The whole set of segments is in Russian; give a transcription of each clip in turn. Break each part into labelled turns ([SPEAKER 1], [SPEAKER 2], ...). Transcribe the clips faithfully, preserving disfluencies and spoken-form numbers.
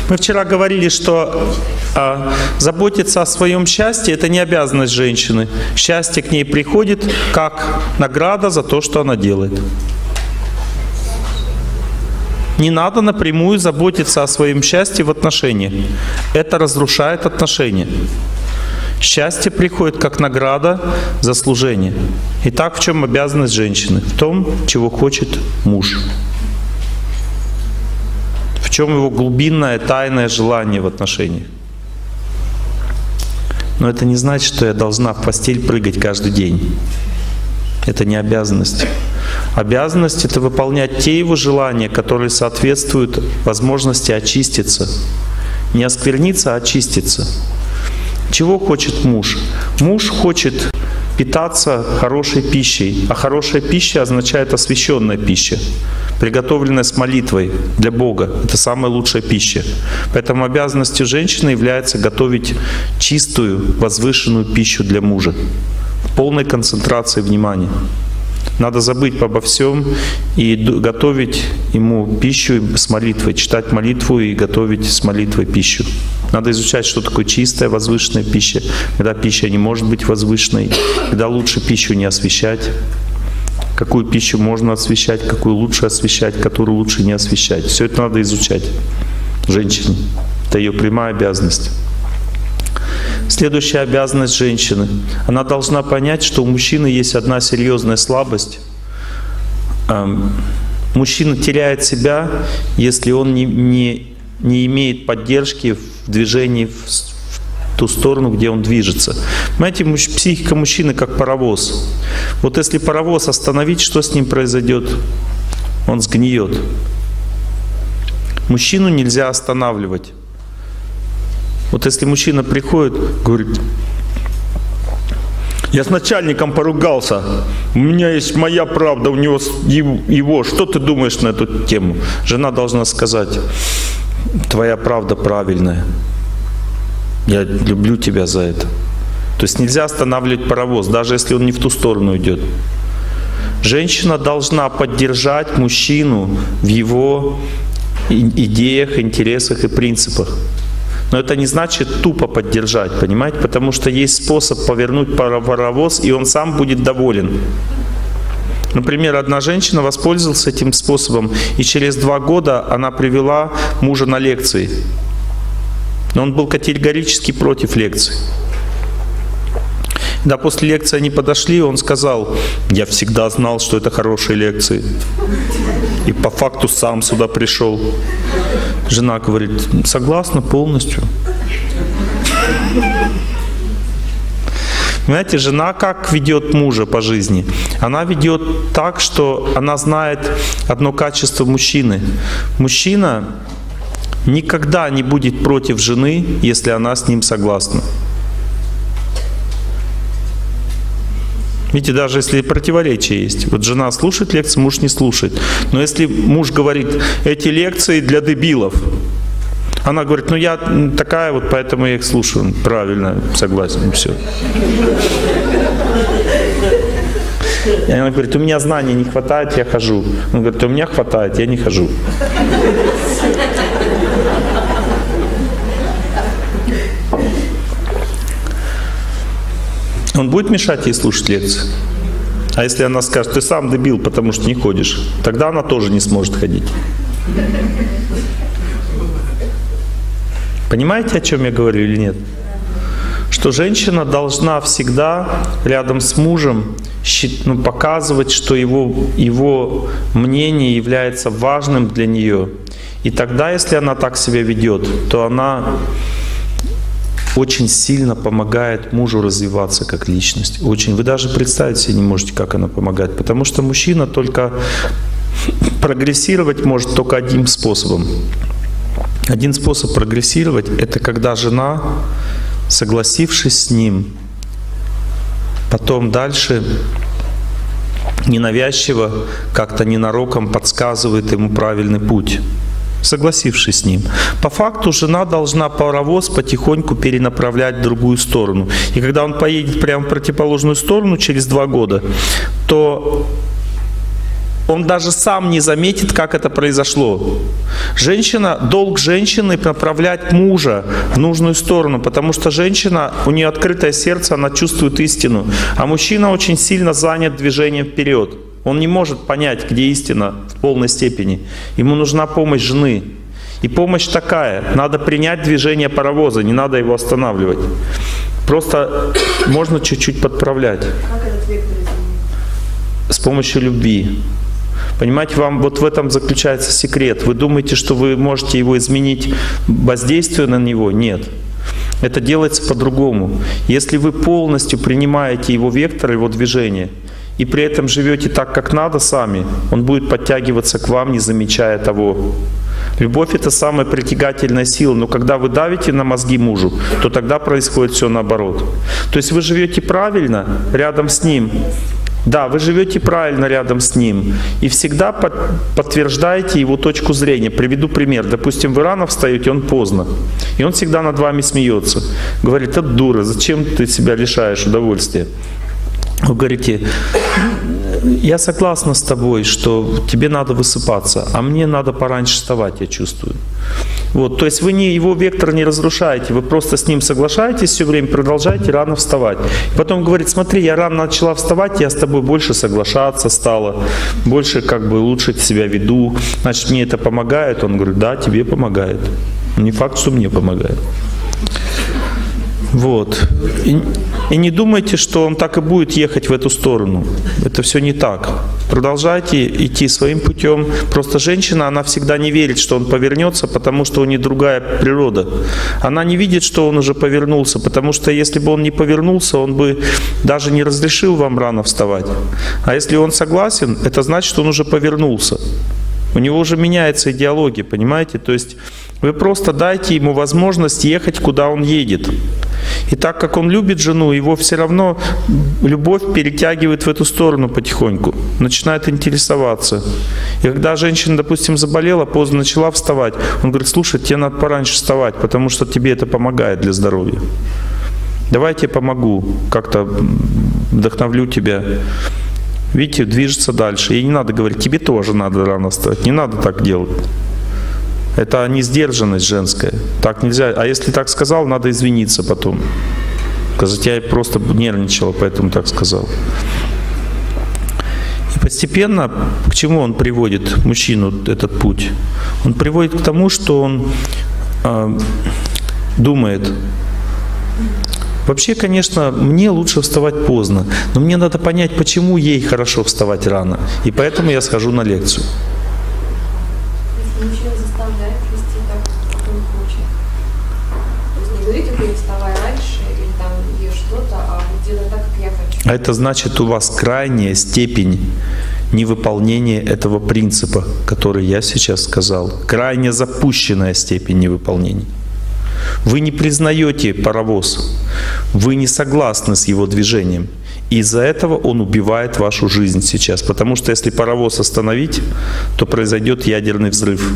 [SPEAKER 1] Мы вчера говорили, что а, заботиться о своем счастье — это не обязанность женщины. Счастье к ней приходит как награда за то, что она делает. Не надо напрямую заботиться о своем счастье в отношениях. Это разрушает отношения. Счастье приходит как награда за служение. Итак, в чем обязанность женщины? В том, чего хочет муж. В чем его глубинное, тайное желание в отношениях. Но это не значит, что я должна в постель прыгать каждый день. Это не обязанность. Обязанность — это выполнять те его желания, которые соответствуют возможности очиститься. Не оскверниться, а очиститься. Чего хочет муж? Муж хочет питаться хорошей пищей. А хорошая пища означает освященная пища, приготовленная с молитвой для Бога. Это самая лучшая пища. Поэтому обязанностью женщины является готовить чистую, возвышенную пищу для мужа. В полной концентрации внимания. Надо забыть обо всем и готовить ему пищу с молитвой, читать молитву и готовить с молитвой пищу. Надо изучать, что такое чистая, возвышенная пища, когда пища не может быть возвышенной, когда лучше пищу не освящать, какую пищу можно освящать, какую лучше освящать, которую лучше не освящать. Все это надо изучать женщине. Это ее прямая обязанность. Следующая обязанность женщины. Она должна понять, что у мужчины есть одна серьезная слабость. Мужчина теряет себя, если он не, не, не имеет поддержки в движении в, в ту сторону, где он движется. Понимаете, психика мужчины как паровоз. Вот если паровоз остановить, что с ним произойдет? Он сгниет. Мужчину нельзя останавливать. Вот если мужчина приходит, говорит: я с начальником поругался, у меня есть моя правда, у него его, что ты думаешь на эту тему? Жена должна сказать: твоя правда правильная, я люблю тебя за это. То есть нельзя останавливать паровоз, даже если он не в ту сторону идет. Женщина должна поддержать мужчину в его идеях, интересах и принципах. Но это не значит тупо поддержать, понимаете? Потому что есть способ повернуть паровоз, и он сам будет доволен. Например, одна женщина воспользовалась этим способом, и через два года она привела мужа на лекции. Но он был категорически против лекций. Да, после лекции они подошли, он сказал: я всегда знал, что это хорошие лекции. И по факту сам сюда пришел. Жена говорит: согласна полностью. Понимаете, жена как ведет мужа по жизни? Она ведет так, что она знает одно качество мужчины. Мужчина никогда не будет против жены, если она с ним согласна. Видите, даже если противоречие есть. Вот жена слушает лекции, муж не слушает. Но если муж говорит: эти лекции для дебилов, она говорит: ну я такая вот, поэтому я их слушаю. Правильно, согласен, все. И она говорит: у меня знаний не хватает, я хожу. Он говорит: у меня хватает, я не хожу. Он будет мешать ей слушать лекции? А если она скажет: ты сам дебил, потому что не ходишь, тогда она тоже не сможет ходить. Понимаете, о чем я говорю или нет? Что женщина должна всегда рядом с мужем ну, показывать, что его, его мнение является важным для нее. И тогда, если она так себя ведет, то она очень сильно помогает мужу развиваться как личность. Очень. Вы даже представить себе не можете, как она помогает. Потому что мужчина только прогрессировать может только одним способом. Один способ прогрессировать — это когда жена, согласившись с ним, потом дальше ненавязчиво, как-то ненароком подсказывает ему правильный путь. Согласившись с ним. По факту жена должна паровоз потихоньку перенаправлять в другую сторону. И когда он поедет прямо в противоположную сторону через два года, то он даже сам не заметит, как это произошло. Женщина, долг женщины направлять мужа в нужную сторону, потому что женщина, у нее открытое сердце, она чувствует истину. А мужчина очень сильно занят движением вперед. Он не может понять, где истина в полной степени. Ему нужна помощь жены. И помощь такая. Надо принять движение паровоза, не надо его останавливать. Просто можно чуть-чуть подправлять.
[SPEAKER 2] Как этот вектор изменить?
[SPEAKER 1] С помощью любви. Понимаете, вам вот в этом заключается секрет. Вы думаете, что вы можете его изменить, воздействуя на него? Нет. Это делается по-другому. Если вы полностью принимаете его вектор, его движение, и при этом живете так, как надо сами, он будет подтягиваться к вам, не замечая того. Любовь — это самая притягательная сила, но когда вы давите на мозги мужу, то тогда происходит все наоборот. То есть вы живете правильно рядом с ним. Да, вы живете правильно рядом с ним и всегда под, подтверждаете его точку зрения. Приведу пример. Допустим, вы рано встаете, он поздно. И он всегда над вами смеется. Говорит: это дура, зачем ты себя лишаешь удовольствия? Вы говорите: я согласна с тобой, что тебе надо высыпаться, а мне надо пораньше вставать, я чувствую. Вот, то есть вы не, его вектор не разрушаете, вы просто с ним соглашаетесь все время, продолжаете рано вставать. И потом говорит: смотри, я рано начала вставать, я с тобой больше соглашаться стала, больше как бы лучше себя веду, значит, мне это помогает? Он говорит: да, тебе помогает. Не факт, что мне помогает. Вот. И, и не думайте, что он так и будет ехать в эту сторону. Это все не так. Продолжайте идти своим путем. Просто женщина, она всегда не верит, что он повернется, потому что у нее другая природа. Она не видит, что он уже повернулся, потому что если бы он не повернулся, он бы даже не разрешил вам рано вставать. А если он согласен, это значит, что он уже повернулся. У него уже меняется идеология, понимаете? То есть вы просто дайте ему возможность ехать, куда он едет. И так как он любит жену, его все равно любовь перетягивает в эту сторону потихоньку, начинает интересоваться. И когда женщина, допустим, заболела, поздно начала вставать, он говорит: слушай, тебе надо пораньше вставать, потому что тебе это помогает для здоровья. Давай я тебе помогу, как-то вдохновлю тебя. Видите, движется дальше. И не надо говорить: тебе тоже надо рано встать. Не надо так делать. Это несдержанность женская. Так нельзя. А если так сказал, надо извиниться потом. Сказать: я просто нервничала, поэтому так сказал. И постепенно к чему он приводит мужчину, этот путь? Он приводит к тому, что он э, думает: вообще, конечно, мне лучше вставать поздно, но мне надо понять, почему ей хорошо вставать рано. И поэтому я схожу на лекцию.
[SPEAKER 2] Если мужчина заставляет вести так, как он хочет. То есть не говорите: ты вставай раньше или там ешь что-то, а вот делай так, как я хочу.
[SPEAKER 1] А это значит, у вас крайняя степень невыполнения этого принципа, который я сейчас сказал. Крайне запущенная степень невыполнения. Вы не признаете паровоз, вы не согласны с его движением. Из-за этого он убивает вашу жизнь сейчас. Потому что если паровоз остановить, то произойдет ядерный взрыв.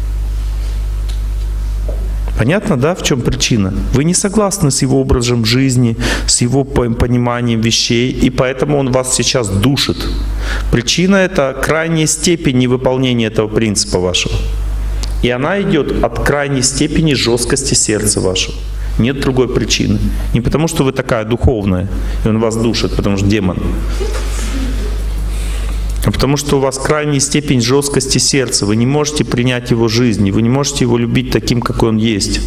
[SPEAKER 1] Понятно, да, в чем причина? Вы не согласны с его образом жизни, с его пониманием вещей, и поэтому он вас сейчас душит. Причина — это крайняя степень невыполнения этого принципа вашего. И она идет от крайней степени жесткости сердца вашего. Нет другой причины. Не потому, что вы такая духовная, и он вас душит, потому что демон. А потому что у вас крайняя степень жесткости сердца. Вы не можете принять его жизнь, вы не можете его любить таким, какой он есть.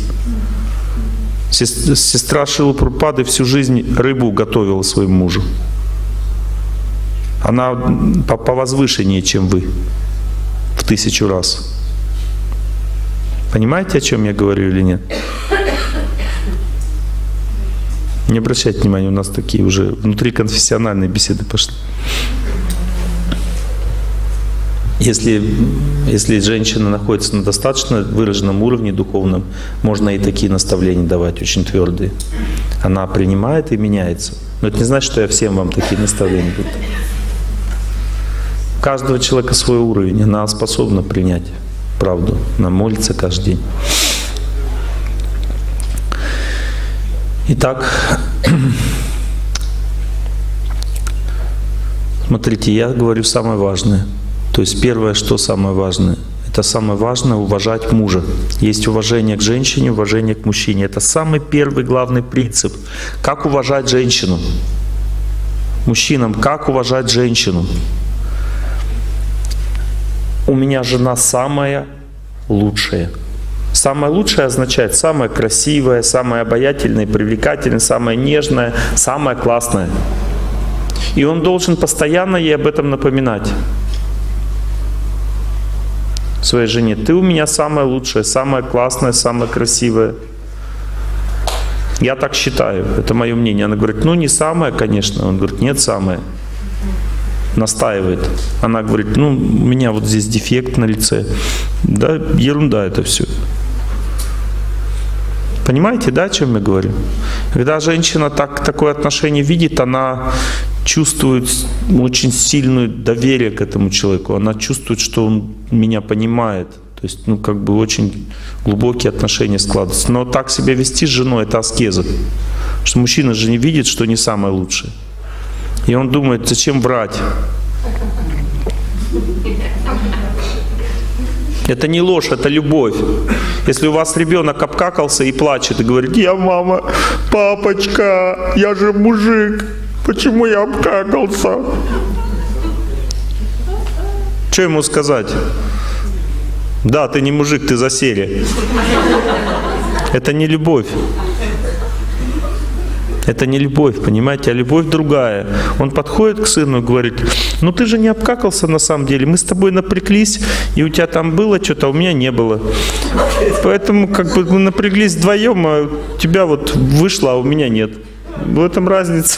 [SPEAKER 1] Сестра Шрилы Прабхупады всю жизнь рыбу готовила своему мужу. Она повозвышеннее, чем вы, в тысячу раз. Понимаете, о чем я говорю или нет? Не обращайте внимания, у нас такие уже внутриконфессиональные беседы пошли. Если, если женщина находится на достаточно выраженном уровне духовном, можно и такие наставления давать, очень твердые. Она принимает и меняется. Но это не значит, что я всем вам такие наставления буду. У каждого человека свой уровень, она способна принять правду. Она молится каждый день. Итак, смотрите, я говорю самое важное. То есть первое, что самое важное? Это самое важное — уважать мужа. Есть уважение к женщине, уважение к мужчине. Это самый первый главный принцип. Как уважать женщину? Мужчинам, как уважать женщину? У меня жена самая лучшая. Самое лучшее означает самое красивое, самое обаятельное, привлекательное, самое нежное, самое классное. И он должен постоянно ей об этом напоминать. Своей жене: ты у меня самое лучшее, самое классное, самое красивое. Я так считаю, это мое мнение. Она говорит: ну не самое, конечно. Он говорит: нет, самое. Настаивает. Она говорит: ну у меня вот здесь дефект на лице. Да, ерунда это все. Понимаете, да, о чем я говорю? Когда женщина так, такое отношение видит, она чувствует очень сильное доверие к этому человеку. Она чувствует, что он меня понимает. То есть, ну, как бы очень глубокие отношения складываются. Но так себя вести с женой — это аскеза. Потому что мужчина же не видит, что не самое лучшее. И он думает: зачем врать? Это не ложь, это любовь. Если у вас ребенок обкакался и плачет, и говорит: я мама, папочка, я же мужик, почему я обкакался? Что ему сказать? Да, ты не мужик, ты засере. Это не любовь. Это не любовь, понимаете, а любовь другая. Он подходит к сыну и говорит: ну ты же не обкакался на самом деле, мы с тобой напряглись, и у тебя там было что-то, а у меня не было. Поэтому как бы мы напряглись вдвоем, а у тебя вот вышло, а у меня нет. В этом разница.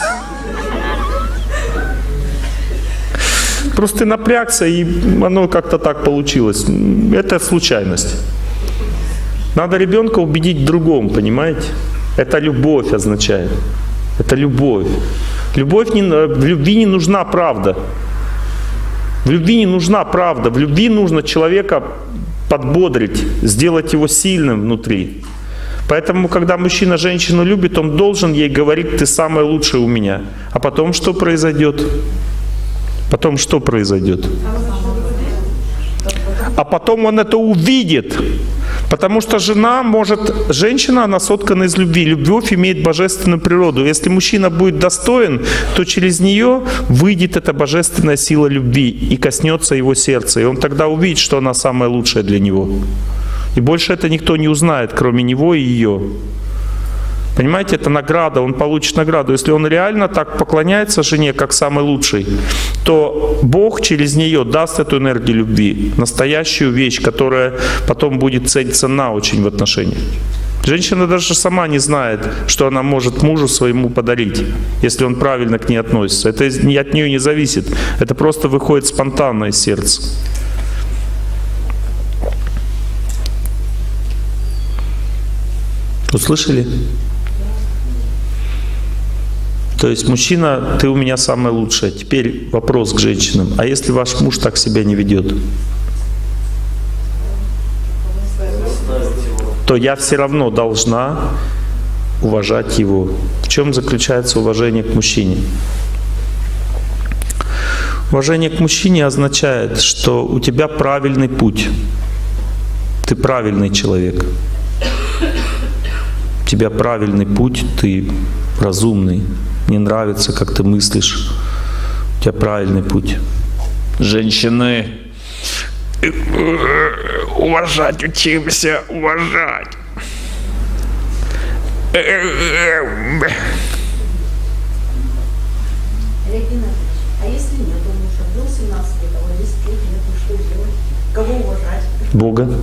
[SPEAKER 1] Просто ты напрягся, и оно как-то так получилось. Это случайность. Надо ребенка убедить в другом, понимаете? Это любовь означает. Это любовь. Любовь не, в любви не нужна правда. В любви не нужна правда. В любви нужно человека подбодрить, сделать его сильным внутри. Поэтому, когда мужчина женщину любит, он должен ей говорить: ты самая лучшая у меня. А потом что произойдет? Потом что произойдет? А потом он это увидит. Потому что жена может, женщина, она соткана из любви. Любовь имеет божественную природу. Если мужчина будет достоин, то через нее выйдет эта божественная сила любви и коснется его сердца. И он тогда увидит, что она самая лучшая для него. И больше это никто не узнает, кроме него и ее. Понимаете, это награда, он получит награду. Если он реально так поклоняется жене, как самый лучший, то Бог через нее даст эту энергию любви, настоящую вещь, которая потом будет ценна очень в отношениях. Женщина даже сама не знает, что она может мужу своему подарить, если он правильно к ней относится. Это от нее не зависит, это просто выходит спонтанно из сердца. Услышали? То есть: мужчина, ты у меня самая лучшая. Теперь вопрос к женщинам: а если ваш муж так себя не ведет, то я все равно должна уважать его. В чем заключается уважение к мужчине? Уважение к мужчине означает, что у тебя правильный путь. Ты правильный человек. У тебя правильный путь, ты разумный. Мне нравится, как ты мыслишь. У тебя правильный путь. Женщины, уважать учимся, уважать.
[SPEAKER 3] Олег Геннадьевич, а если нет мужа, был семнадцать лет, а вот десять лет нет, ну что делать? Кого уважать?
[SPEAKER 1] Бога.
[SPEAKER 3] Бога.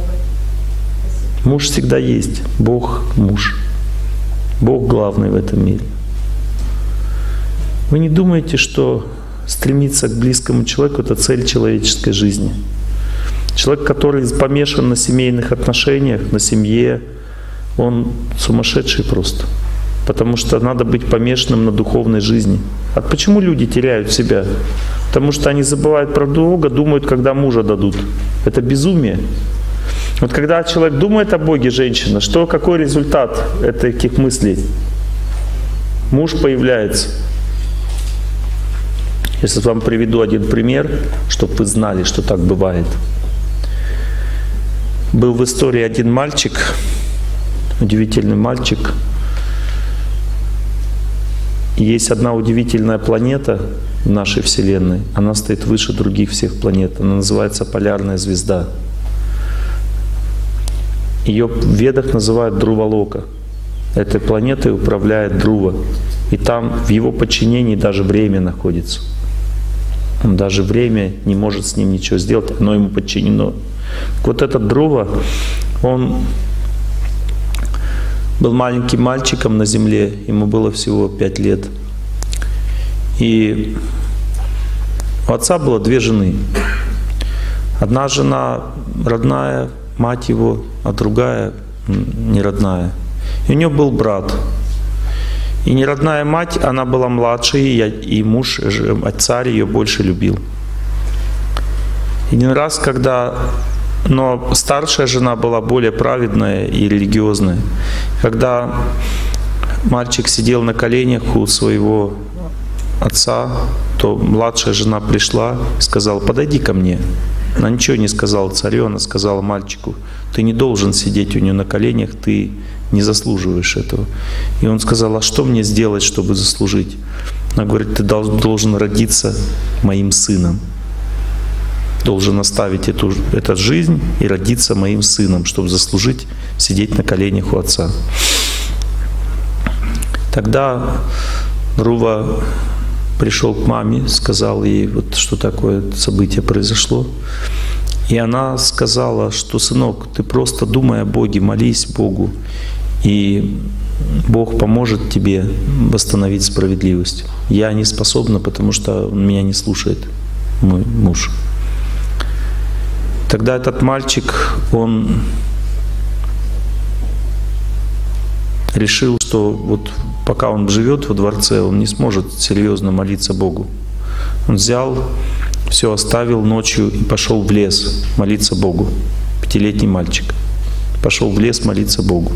[SPEAKER 1] Муж всегда есть. Бог — муж. Бог главный в этом мире. Вы не думаете, что стремиться к близкому человеку — это цель человеческой жизни? Человек, который помешан на семейных отношениях, на семье, он сумасшедший просто. Потому что надо быть помешанным на духовной жизни. А почему люди теряют себя? Потому что они забывают про Бога, думают, когда мужа дадут. Это безумие. Вот когда человек думает о Боге, женщина, что, какой результат этих мыслей? Муж появляется. Если вам приведу один пример, чтобы вы знали, что так бывает. Был в истории один мальчик, удивительный мальчик. Есть одна удивительная планета в нашей Вселенной. Она стоит выше других всех планет. Она называется полярная звезда. Ее в Ведах называют Друвалока. Этой планетой управляет Друва. И там в его подчинении даже время находится. Даже время не может с ним ничего сделать, оно ему подчинено. Вот этот Друва, он был маленьким мальчиком на земле, ему было всего пять лет. И у отца было две жены. Одна жена родная, мать его, а другая не родная. И у него был брат. И неродная мать, она была младшей, и муж, царь ее больше любил. Один раз, когда... Но старшая жена была более праведная и религиозная. Когда мальчик сидел на коленях у своего отца, то младшая жена пришла и сказала: подойди ко мне. Она ничего не сказала царю, она сказала мальчику: ты не должен сидеть у нее на коленях, ты не заслуживаешь этого. И он сказал: а что мне сделать, чтобы заслужить? Она говорит: ты должен родиться моим сыном. Должен оставить эту, эту жизнь и родиться моим сыном, чтобы заслужить сидеть на коленях у отца. Тогда Друва пришел к маме, сказал ей, вот что такое событие произошло. И она сказала, что: сынок, ты просто думай о Боге, молись Богу, и Бог поможет тебе восстановить справедливость. Я не способна, потому что он меня не слушает, мой муж. Тогда этот мальчик, он решил, что вот пока он живет во дворце, он не сможет серьезно молиться Богу. Он взял, все оставил ночью и пошел в лес молиться Богу. Пятилетний мальчик. Пошел в лес молиться Богу.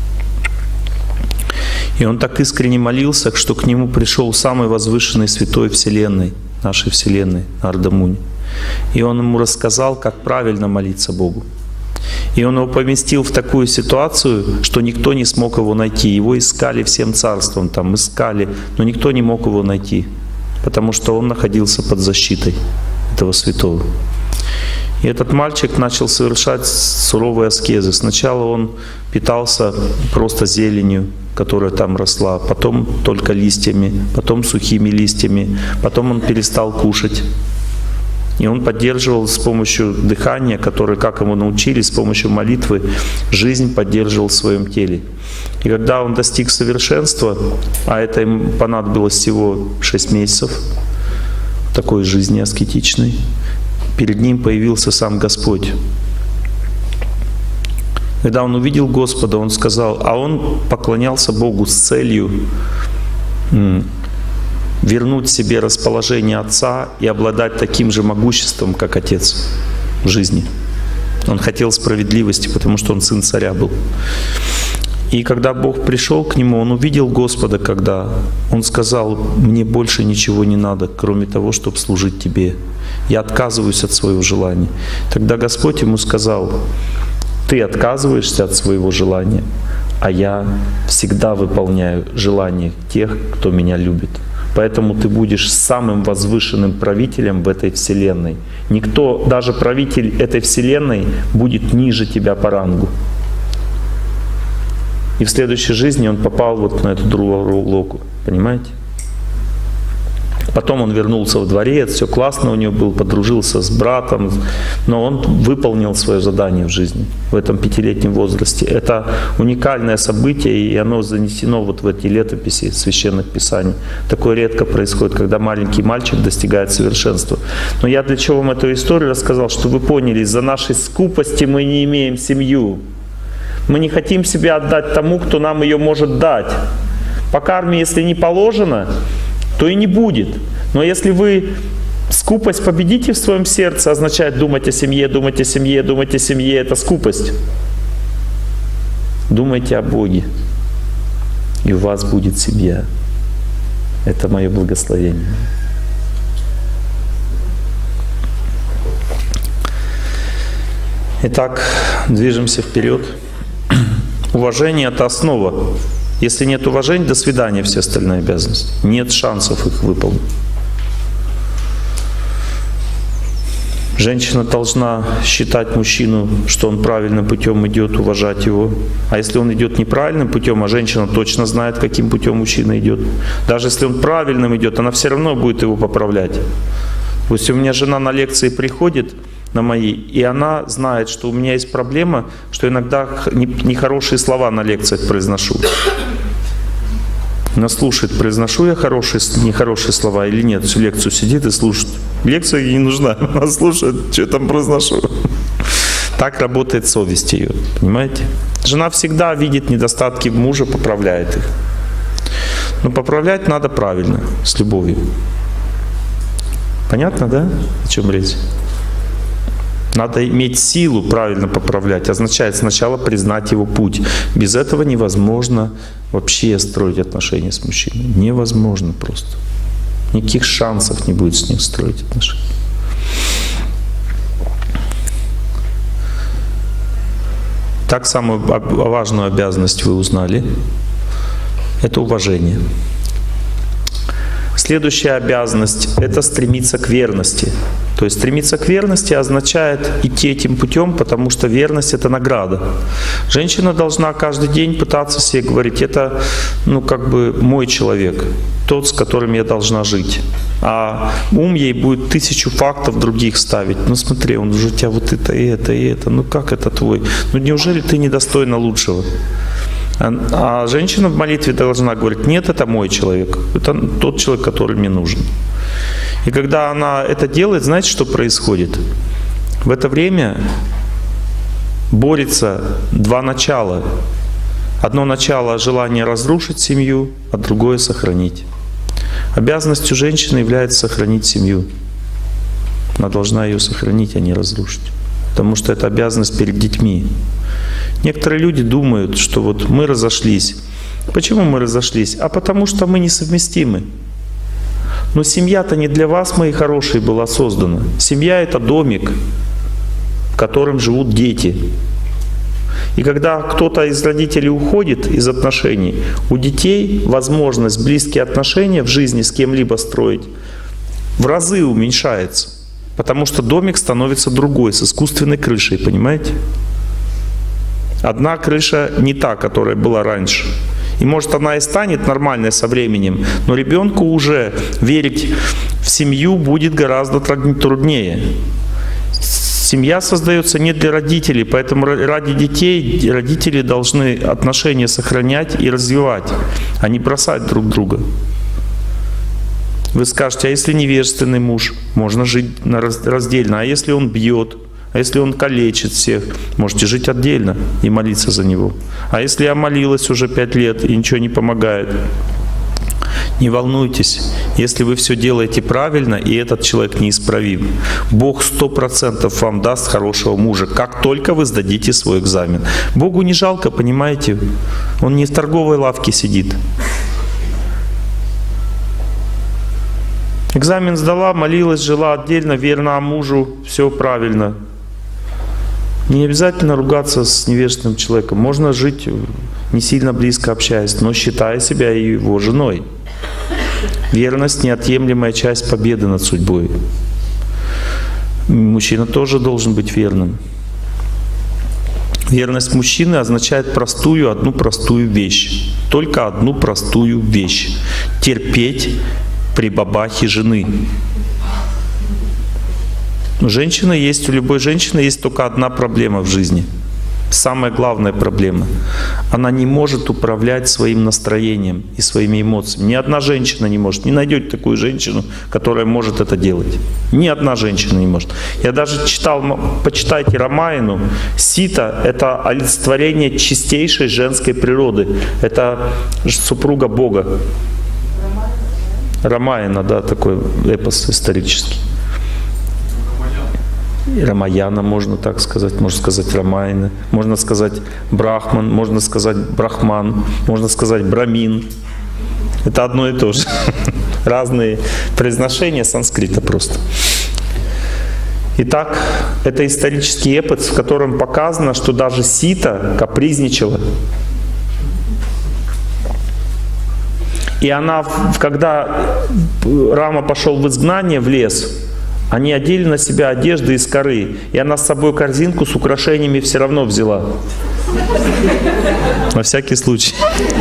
[SPEAKER 1] И он так искренне молился, что к нему пришел самый возвышенный святой Вселенной, нашей Вселенной, Нарада Муни. И он ему рассказал, как правильно молиться Богу. И он его поместил в такую ситуацию, что никто не смог его найти. Его искали всем царством, там искали, но никто не мог его найти, потому что он находился под защитой этого святого. И этот мальчик начал совершать суровые аскезы. Сначала он питался просто зеленью, которая там росла, потом только листьями, потом сухими листьями, потом он перестал кушать. И он поддерживал с помощью дыхания, которое, как ему научили, с помощью молитвы, жизнь поддерживал в своем теле. И когда он достиг совершенства, а это ему понадобилось всего шесть месяцев, такой жизни аскетичной, перед ним появился сам Господь. Когда он увидел Господа, он сказал, а он поклонялся Богу с целью вернуть себе расположение Отца и обладать таким же могуществом, как Отец в жизни. Он хотел справедливости, потому что он сын царя был. И когда Бог пришел к нему, он увидел Господа, когда он сказал: мне больше ничего не надо, кроме того, чтобы служить тебе. Я отказываюсь от своего желания. Тогда Господь ему сказал: ты отказываешься от своего желания, а я всегда выполняю желания тех, кто меня любит. Поэтому ты будешь самым возвышенным правителем в этой вселенной. Никто, даже правитель этой вселенной, будет ниже тебя по рангу. И в следующей жизни он попал вот на эту Друвалоку, понимаете? Потом он вернулся во дворец, все классно у него было, подружился с братом, но он выполнил свое задание в жизни в этом пятилетнем возрасте. Это уникальное событие, и оно занесено вот в эти летописи священных писаний. Такое редко происходит, когда маленький мальчик достигает совершенства. Но я для чего вам эту историю рассказал, чтобы вы поняли, из-за нашей скупости мы не имеем семью. Мы не хотим себя отдать тому, кто нам ее может дать. По карме, если не положено, то и не будет. Но если вы скупость победите в своем сердце, означает думать о семье, думать о семье, думать о семье, это скупость. Думайте о Боге, и у вас будет семья. Это мое благословение. Итак, движемся вперед. Уважение — это основа. Если нет уважения, до свидания все остальные обязанности. Нет шансов их выполнить. Женщина должна считать мужчину, что он правильным путем идет, уважать его. А если он идет неправильным путем, а женщина точно знает, каким путем мужчина идет, даже если он правильным идет, она все равно будет его поправлять. То есть у меня жена на лекции приходит, на мои, и она знает, что у меня есть проблема, что иногда нехорошие слова на лекциях произношу. Она слушает, произношу я хорошие, нехорошие слова или нет. Всю лекцию сидит и слушает. Лекция ей не нужна, она слушает, что я там произношу. Так работает совесть ее, понимаете? Жена всегда видит недостатки мужа, поправляет их. Но поправлять надо правильно, с любовью. Понятно, да, о чем речь? Надо иметь силу правильно поправлять. Означает сначала признать его путь. Без этого невозможно вообще строить отношения с мужчиной. Невозможно просто. Никаких шансов не будет с ним строить отношения. Так, самую важную обязанность вы узнали. Это уважение. Следующая обязанность — это стремиться к верности. То есть стремиться к верности означает идти этим путем, потому что верность — это награда. Женщина должна каждый день пытаться себе говорить: это, ну, как бы мой человек, тот, с которым я должна жить. А ум ей будет тысячу фактов других ставить. Ну смотри, он уже у тебя вот это, и это, и это. Ну как это твой? Ну неужели ты недостойна лучшего? А женщина в молитве должна говорить: нет, это мой человек, это тот человек, который мне нужен. И когда она это делает, знаете, что происходит? В это время борются два начала. Одно начало — желание разрушить семью, а другое — сохранить. Обязанностью женщины является сохранить семью. Она должна ее сохранить, а не разрушить. Потому что это обязанность перед детьми. Некоторые люди думают, что вот мы разошлись. Почему мы разошлись? А потому что мы несовместимы. Но семья-то не для вас, мои хорошие, была создана. Семья — это домик, в котором живут дети. И когда кто-то из родителей уходит из отношений, у детей возможность близкие отношения в жизни с кем-либо строить в разы уменьшается. Потому что домик становится другой, с искусственной крышей, понимаете? Одна крыша не та, которая была раньше. И может она и станет нормальной со временем, но ребенку уже верить в семью будет гораздо труднее. Семья создается не для родителей, поэтому ради детей родители должны отношения сохранять и развивать, а не бросать друг друга. Вы скажете: а если невежественный муж, можно жить раздельно, а если он бьет, а если он калечит всех, можете жить отдельно и молиться за него. А если я молилась уже пять лет и ничего не помогает, не волнуйтесь, если вы все делаете правильно и этот человек неисправим, Бог сто процентов вам даст хорошего мужа, как только вы сдадите свой экзамен. Богу не жалко, понимаете? Он не в торговой лавке сидит. Экзамен сдала, молилась, жила отдельно, верна мужу, все правильно. Не обязательно ругаться с невежественным человеком. Можно жить, не сильно близко общаясь, но считая себя его женой. Верность — неотъемлемая часть победы над судьбой. Мужчина тоже должен быть верным. Верность мужчины означает простую, одну простую вещь. Только одну простую вещь. Терпеть при бабахе жены. У женщины есть, у любой женщины есть только одна проблема в жизни. Самая главная проблема. Она не может управлять своим настроением и своими эмоциями. Ни одна женщина не может. Не найдете такую женщину, которая может это делать. Ни одна женщина не может. Я даже читал, почитайте Рамаяну. Сита — это олицетворение чистейшей женской природы. Это супруга Бога. Рамаяна, да, такой эпос исторический. Рамаяна, можно так сказать, можно сказать Рамаяна, можно сказать Брахман, можно сказать Брахман, можно сказать Брамин. Это одно и то же. Разные произношения санскрита просто. Итак, это исторический эпос, в котором показано, что даже Сита капризничала. И она, когда Рама пошел в изгнание в лес, они одели на себя одежды из коры, и она с собой корзинку с украшениями все равно взяла. На всякий случай.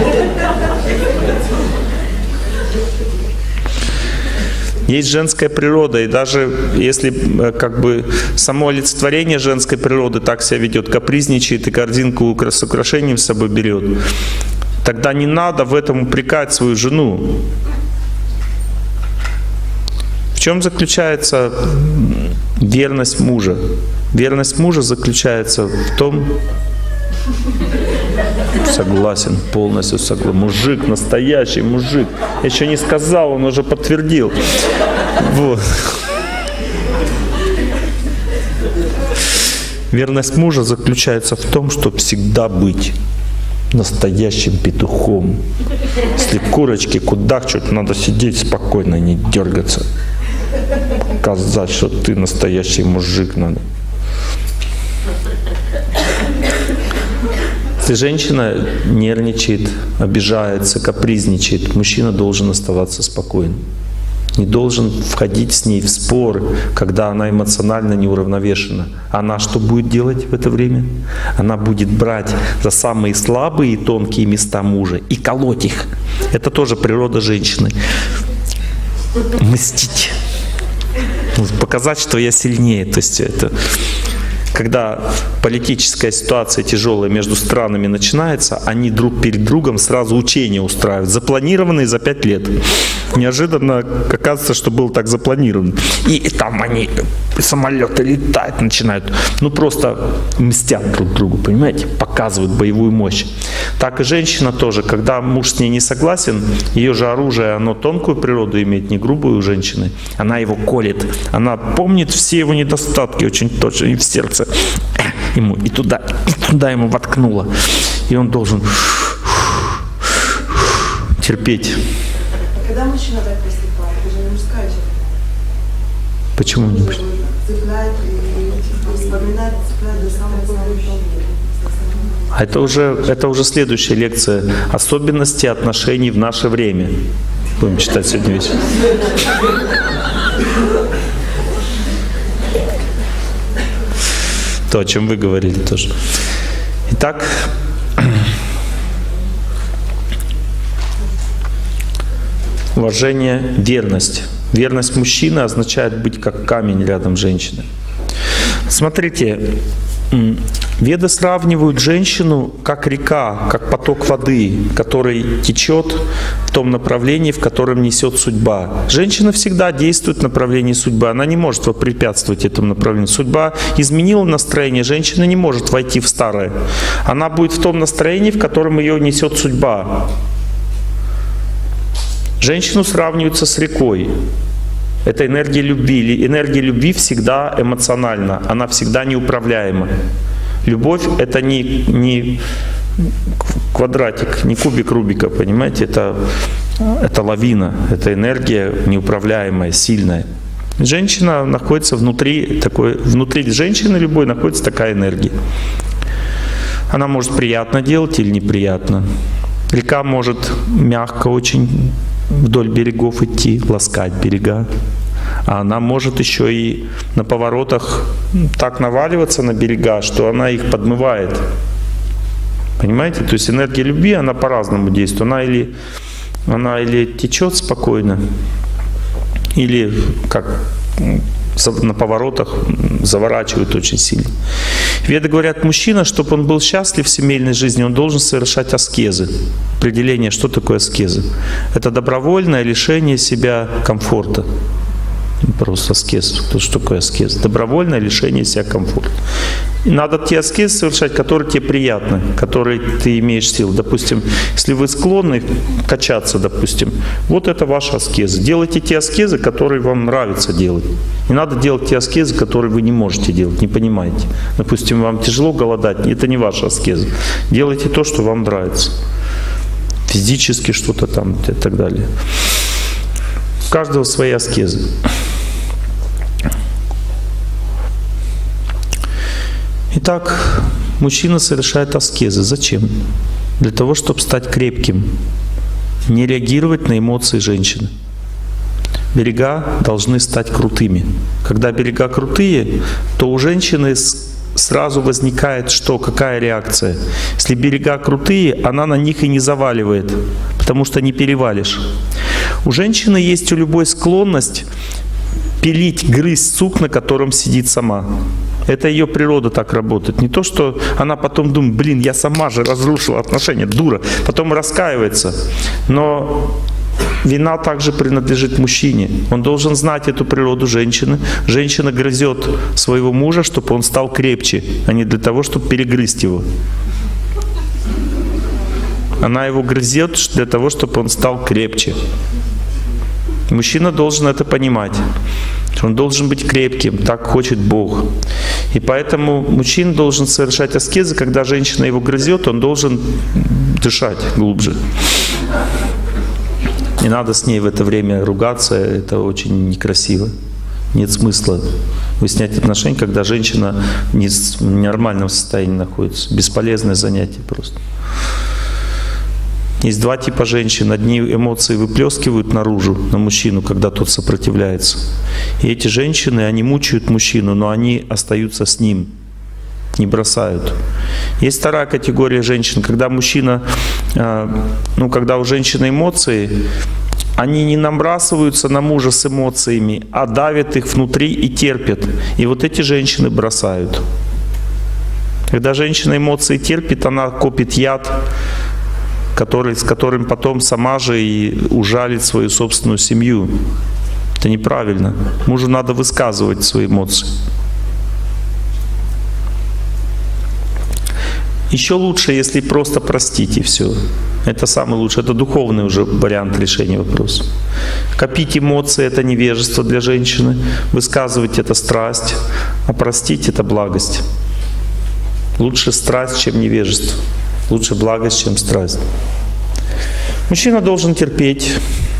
[SPEAKER 1] Есть женская природа, и даже если как бы само олицетворение женской природы так себя ведет, капризничает и корзинку с украшением с собой берет, тогда не надо в этом упрекать свою жену. В чем заключается верность мужа? Верность мужа заключается в том, согласен, полностью согласен. Мужик, настоящий мужик. Я еще не сказал, он уже подтвердил. Вот. Верность мужа заключается в том, чтобы всегда быть настоящим петухом. Если курочки кудахчут, надо сидеть спокойно, не дергаться. Показать, что ты настоящий мужик надо. Если женщина нервничает, обижается, капризничает, мужчина должен оставаться спокойным. Не должен входить с ней в спор, когда она эмоционально неуравновешена. Она что будет делать в это время? Она будет брать за самые слабые и тонкие места мужа и колоть их. Это тоже природа женщины. Мстить. Показать, что я сильнее. То есть это... Когда политическая ситуация тяжелая между странами начинается, они друг перед другом сразу учения устраивают, запланированные за пять лет. Неожиданно оказывается, что было так запланировано. И там они, самолеты летают, начинают, ну просто мстят друг другу, понимаете, показывают боевую мощь. Так и женщина тоже, когда муж с ней не согласен, ее же оружие, оно тонкую природу имеет, не грубую у женщины, она его колет, она помнит все его недостатки очень точно и в сердце ему, и туда, и туда ему воткнула. И он должен терпеть.
[SPEAKER 3] А когда мужчина так поступает, это же не мужская черта.
[SPEAKER 1] Почему не мужская?
[SPEAKER 3] Цепляет и вспоминает, цепляет до самой-самой толпы.
[SPEAKER 1] А это уже, это уже следующая лекция. Особенности отношений в наше время. Будем читать сегодня вечером. То, о чем вы говорили тоже. Итак, уважение, верность. Верность мужчины означает быть как камень рядом с женщиной. Смотрите, Веды сравнивают женщину как река, как поток воды, который течет в том направлении, в котором несет судьба. Женщина всегда действует в направлении судьбы, она не может воспрепятствовать этому направлению. Судьба изменила настроение, женщина не может войти в старое. Она будет в том настроении, в котором ее несет судьба. Женщину сравниваются с рекой. Это энергия любви. Энергия любви всегда эмоциональна, она всегда неуправляема. Любовь — это не, не квадратик, не кубик Рубика, понимаете? Это, это лавина, это энергия неуправляемая, сильная. Женщина находится внутри такой, внутри женщины любой находится такая энергия. Она может приятно делать или неприятно. Река может мягко очень вдоль берегов идти, ласкать берега. А она может еще и на поворотах так наваливаться на берега, что она их подмывает. Понимаете? То есть энергия любви, она по-разному действует. Она или, она или течет спокойно, или как на поворотах заворачивает очень сильно. Веды говорят, мужчина, чтобы он был счастлив в семейной жизни, он должен совершать аскезы. Определение, что такое аскезы? Это добровольное лишение себя комфорта. Просто аскез. Что такое аскез? Добровольное лишение себя комфорта. И надо те аскезы совершать, которые тебе приятны, которые ты имеешь силу. Допустим, если вы склонны качаться, допустим, вот это ваша аскеза. Делайте те аскезы, которые вам нравится делать. Не надо делать те аскезы, которые вы не можете делать, не понимаете. Допустим, вам тяжело голодать, это не ваша аскеза. Делайте то, что вам нравится. Физически что-то там и так далее. У каждого свои аскезы. Итак, мужчина совершает аскезы. Зачем? Для того, чтобы стать крепким, не реагировать на эмоции женщины. Берега должны стать крутыми. Когда берега крутые, то у женщины сразу возникает что? Какая реакция? Если берега крутые, она на них и не заваливает, потому что не перевалишь. У женщины есть у любой склонность пилить, грызть сук, на котором сидит сама. Это ее природа так работает. Не то, что она потом думает, блин, я сама же разрушила отношения, дура. Потом раскаивается. Но вина также принадлежит мужчине. Он должен знать эту природу женщины. Женщина грызет своего мужа, чтобы он стал крепче, а не для того, чтобы перегрызть его. Она его грызет для того, чтобы он стал крепче. Мужчина должен это понимать. Он должен быть крепким, так хочет Бог. И поэтому мужчина должен совершать аскезы, когда женщина его грызет, он должен дышать глубже. Не надо с ней в это время ругаться, это очень некрасиво. Нет смысла выяснять отношения, когда женщина не в нормальном состоянии находится. Бесполезное занятие просто. Есть два типа женщин. Одни эмоции выплескивают наружу на мужчину, когда тот сопротивляется. И эти женщины, они мучают мужчину, но они остаются с ним, не бросают. Есть вторая категория женщин, когда мужчина, ну, когда у женщины эмоции, они не набрасываются на мужа с эмоциями, а давят их внутри и терпят. И вот эти женщины бросают. Когда женщина эмоции терпит, она копит яд, который, с которым потом сама же и ужалит свою собственную семью. Это неправильно. Мужу надо высказывать свои эмоции. Еще лучше, если просто простить и все. Это самый лучший, это духовный уже вариант решения вопроса. Копить эмоции — это невежество для женщины, высказывать — это страсть, а простить — это благость. Лучше страсть, чем невежество. Лучше благость, чем страсть. Мужчина должен терпеть.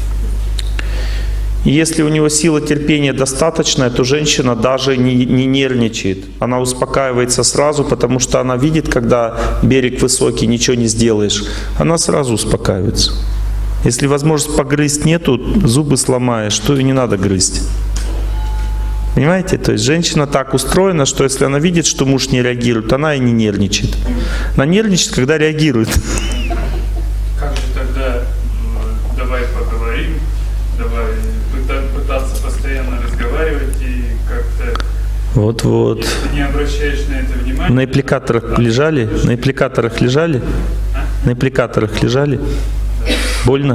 [SPEAKER 1] И если у него сила терпения достаточная, то женщина даже не, не нервничает. Она успокаивается сразу, потому что она видит, когда берег высокий, ничего не сделаешь. Она сразу успокаивается. Если возможности погрызть нету, зубы сломаешь, то и не надо грызть. Понимаете? То есть женщина так устроена, что если она видит, что муж не реагирует, она и не нервничает. Она нервничает, когда реагирует.
[SPEAKER 4] Как же тогда, давай поговорим, давай пытаться постоянно разговаривать и как-то...
[SPEAKER 1] Вот-вот.
[SPEAKER 4] Если ты не обращаешь на это внимания...
[SPEAKER 1] На аппликаторах лежали? На аппликаторах лежали?
[SPEAKER 4] А?
[SPEAKER 1] На аппликаторах лежали? Да. Больно?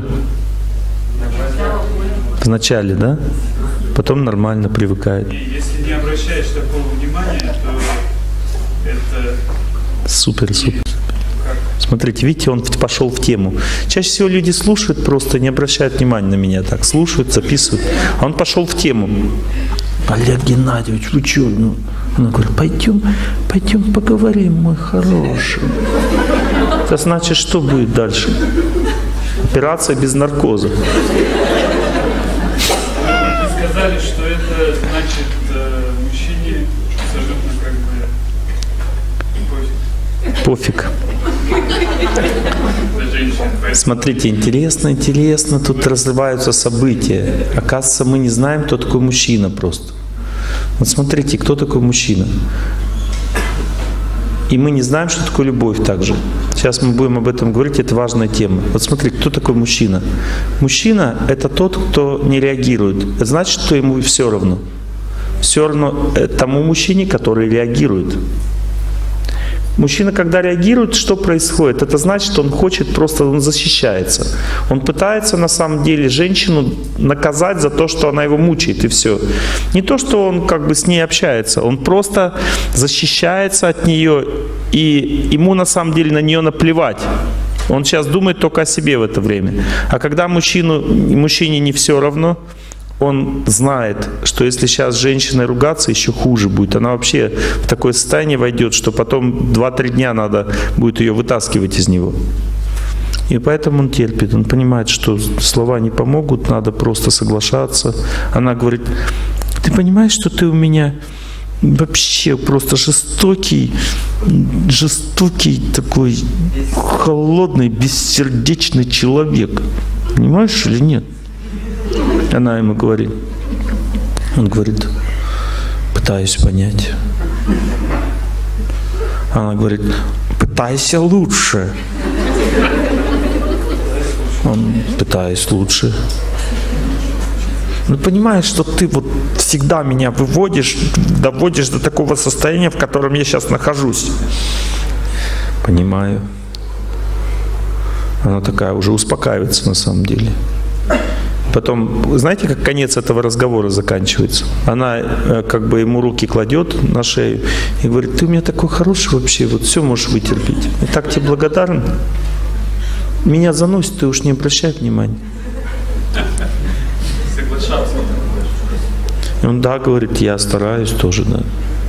[SPEAKER 1] Вначале, да? Потом нормально привыкает.
[SPEAKER 4] И если не обращаешь такого внимания, то это...
[SPEAKER 1] Супер, супер. Смотрите, видите, он пошел в тему. Чаще всего люди слушают, просто не обращают внимания на меня. Так, слушают, записывают. А он пошел в тему. Олег Геннадьевич, вы что? Ну, он говорит, пойдем, пойдем поговорим, мой хороший. Это значит, что будет дальше? Операция без наркоза.
[SPEAKER 4] Сказали, что это значит э, мужчине абсолютно как бы пофиг.
[SPEAKER 1] Пофиг.
[SPEAKER 4] За женщин.
[SPEAKER 1] Смотрите, интересно, интересно, тут развиваются события. Оказывается, мы не знаем, кто такой мужчина просто. Вот смотрите, кто такой мужчина. И мы не знаем, что такое любовь также. Сейчас мы будем об этом говорить, это важная тема. Вот смотри, кто такой мужчина? Мужчина — это тот, кто не реагирует. Это значит, что ему все равно. Все равно тому мужчине, который реагирует. Мужчина, когда реагирует, что происходит? Это значит, что он хочет, просто он защищается. Он пытается на самом деле женщину наказать за то, что она его мучает, и все. Не то, что он как бы с ней общается, он просто защищается от нее, и ему на самом деле на нее наплевать. Он сейчас думает только о себе в это время. А когда мужчину, мужчине не все равно, он знает, что если сейчас с женщиной ругаться, еще хуже будет. Она вообще в такое состояние войдет, что потом два-три дня надо будет ее вытаскивать из него. И поэтому он терпит. Он понимает, что слова не помогут, надо просто соглашаться. Она говорит, ты понимаешь, что ты у меня вообще просто жестокий, жестокий такой холодный, бессердечный человек. Понимаешь или нет? Она ему говорит. Он говорит, пытаюсь понять. Она говорит, пытайся лучше. Он, пытаюсь лучше. Ну, понимаешь, что ты вот всегда меня выводишь, доводишь до такого состояния, в котором я сейчас нахожусь. Понимаю. Она такая уже успокаивается на самом деле. Потом, знаете, как конец этого разговора заканчивается? Она как бы ему руки кладет на шею и говорит, ты у меня такой хороший вообще, вот все можешь вытерпеть. Я так тебе благодарен. Меня заносит, ты уж не обращай внимания. И он, да, говорит, я стараюсь тоже, да.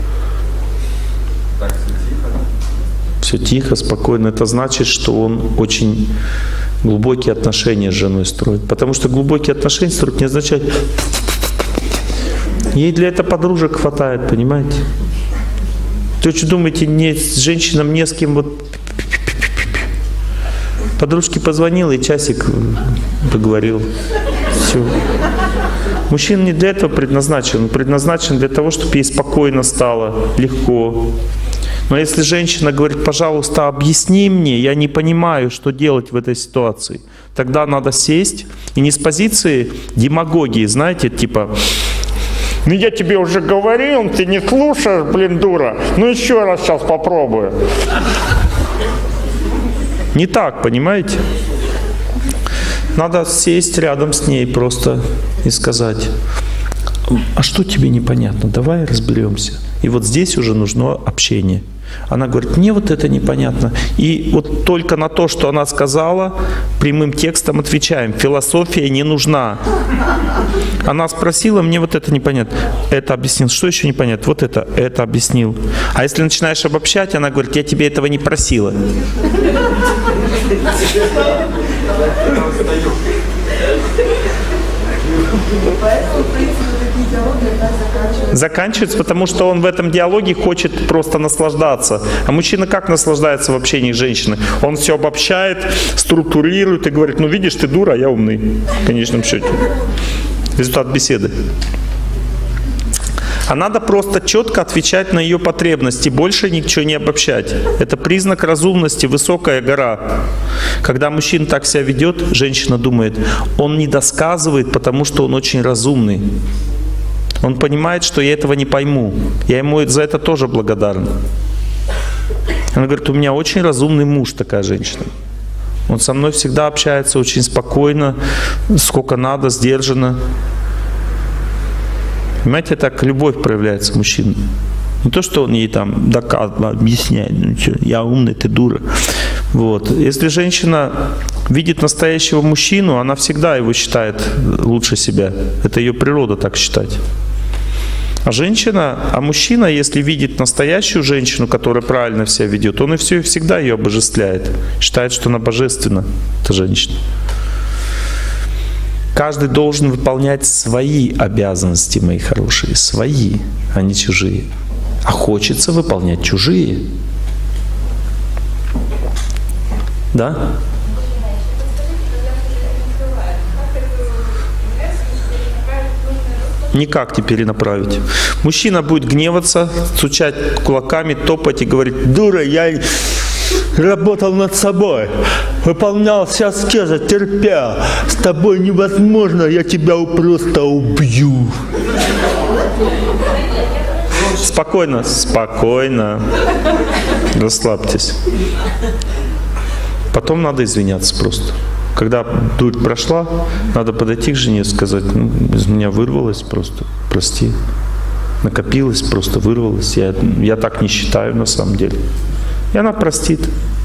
[SPEAKER 5] Так, все тихо, да?
[SPEAKER 1] Все тихо, спокойно. Это значит, что он очень глубокие отношения с женой строит. Потому что глубокие отношения строить не означает... Ей для этого подружек хватает, понимаете? То, что думаете, не, с женщинам не с кем вот... Подружке позвонил и часик поговорил. Все. Мужчина не для этого предназначен. Он предназначен для того, чтобы ей спокойно стало, легко. Но если женщина говорит, пожалуйста, объясни мне, я не понимаю, что делать в этой ситуации, тогда надо сесть и не с позиции демагогии, знаете, типа, ну я тебе уже говорил, ты не слушаешь, блин, дура, ну еще раз сейчас попробую. Не так, понимаете? Надо сесть рядом с ней просто и сказать, а что тебе непонятно, давай разберемся. И вот здесь уже нужно общение. Она говорит, мне вот это непонятно. И вот только на то, что она сказала, прямым текстом отвечаем. Философия не нужна. Она спросила, мне вот это непонятно. Это объяснил. Что еще непонятно? Вот это, это объяснил. А если начинаешь обобщать, она говорит, я тебе этого не просила.
[SPEAKER 3] Поэтому, в принципе, такие диалоги так заканчиваются.
[SPEAKER 1] Заканчивается, потому что он в этом диалоге хочет просто наслаждаться. А мужчина как наслаждается в общении с женщиной? Он все обобщает, структурирует и говорит, ну видишь, ты дура, а я умный. В конечном счете. Результат беседы. А надо просто четко отвечать на ее потребности, больше ничего не обобщать. Это признак разумности, высокая гора. Когда мужчина так себя ведет, женщина думает, он не досказывает, потому что он очень разумный. Он понимает, что я этого не пойму. Я ему за это тоже благодарен. Она говорит, у меня очень разумный муж, такая женщина. Он со мной всегда общается очень спокойно, сколько надо, сдержанно. Понимаете, так любовь проявляется в мужчине. Не то, что он ей там доказывает, объясняет, ну, что, я умный, ты дура. Вот. Если женщина видит настоящего мужчину, она всегда его считает лучше себя. Это ее природа так считать. А женщина, а мужчина, если видит настоящую женщину, которая правильно себя ведет, он и все, всегда ее обожествляет. Считает, что она божественна, эта женщина. Каждый должен выполнять свои обязанности, мои хорошие, свои, а не чужие. А хочется выполнять чужие. Да? Никак не перенаправить. Мужчина будет гневаться, стучать кулаками, топать и говорить, дура, я работал над собой, выполнял все аскезы, терпел. С тобой невозможно, я тебя просто убью. Спокойно, спокойно. Расслабьтесь. Потом надо извиняться просто. Когда дурь прошла, надо подойти к жене и сказать, ну, из меня вырвалось просто, прости. Накопилось, просто вырвалось. Я, я так не считаю на самом деле. И она простит.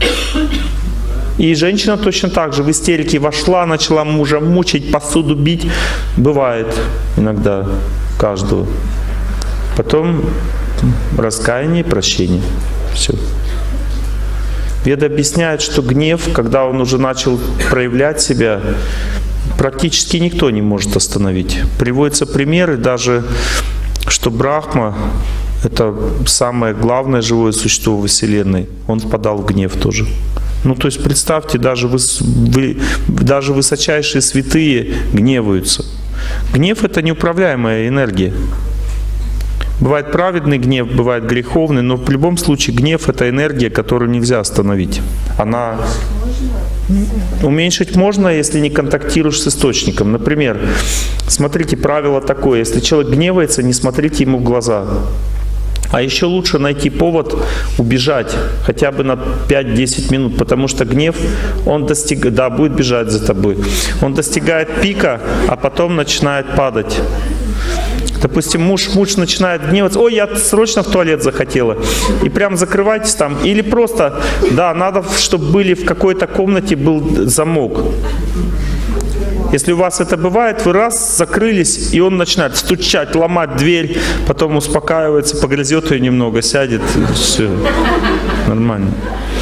[SPEAKER 1] И женщина точно так же в истерике вошла, начала мужа мучить, посуду бить. Бывает иногда каждого. Потом раскаяние, прощение. Все. Веды объясняют, что гнев, когда он уже начал проявлять себя, практически никто не может остановить. Приводятся примеры даже, что Брахма это самое главное живое существо во Вселенной, он впадал в гнев тоже. Ну, то есть представьте, даже, вы, вы, даже высочайшие святые гневаются. Гнев — это неуправляемая энергия. Бывает праведный гнев, бывает греховный, но в любом случае гнев — это энергия, которую нельзя остановить. Она уменьшить можно, если не контактируешь с источником. Например, смотрите, правило такое: если человек гневается, не смотрите ему в глаза. А еще лучше найти повод убежать хотя бы на пять-десять минут, потому что гнев, он достигает, да, будет бежать за тобой. Он достигает пика, а потом начинает падать. Допустим, муж, муж начинает гневаться: ой, я срочно в туалет захотела. И прям закрывайтесь там. Или просто, да, надо, чтобы были в какой-то комнате был замок. Если у вас это бывает, вы раз закрылись, и он начинает стучать, ломать дверь, потом успокаивается, погрызет ее немного, сядет, и все. Нормально.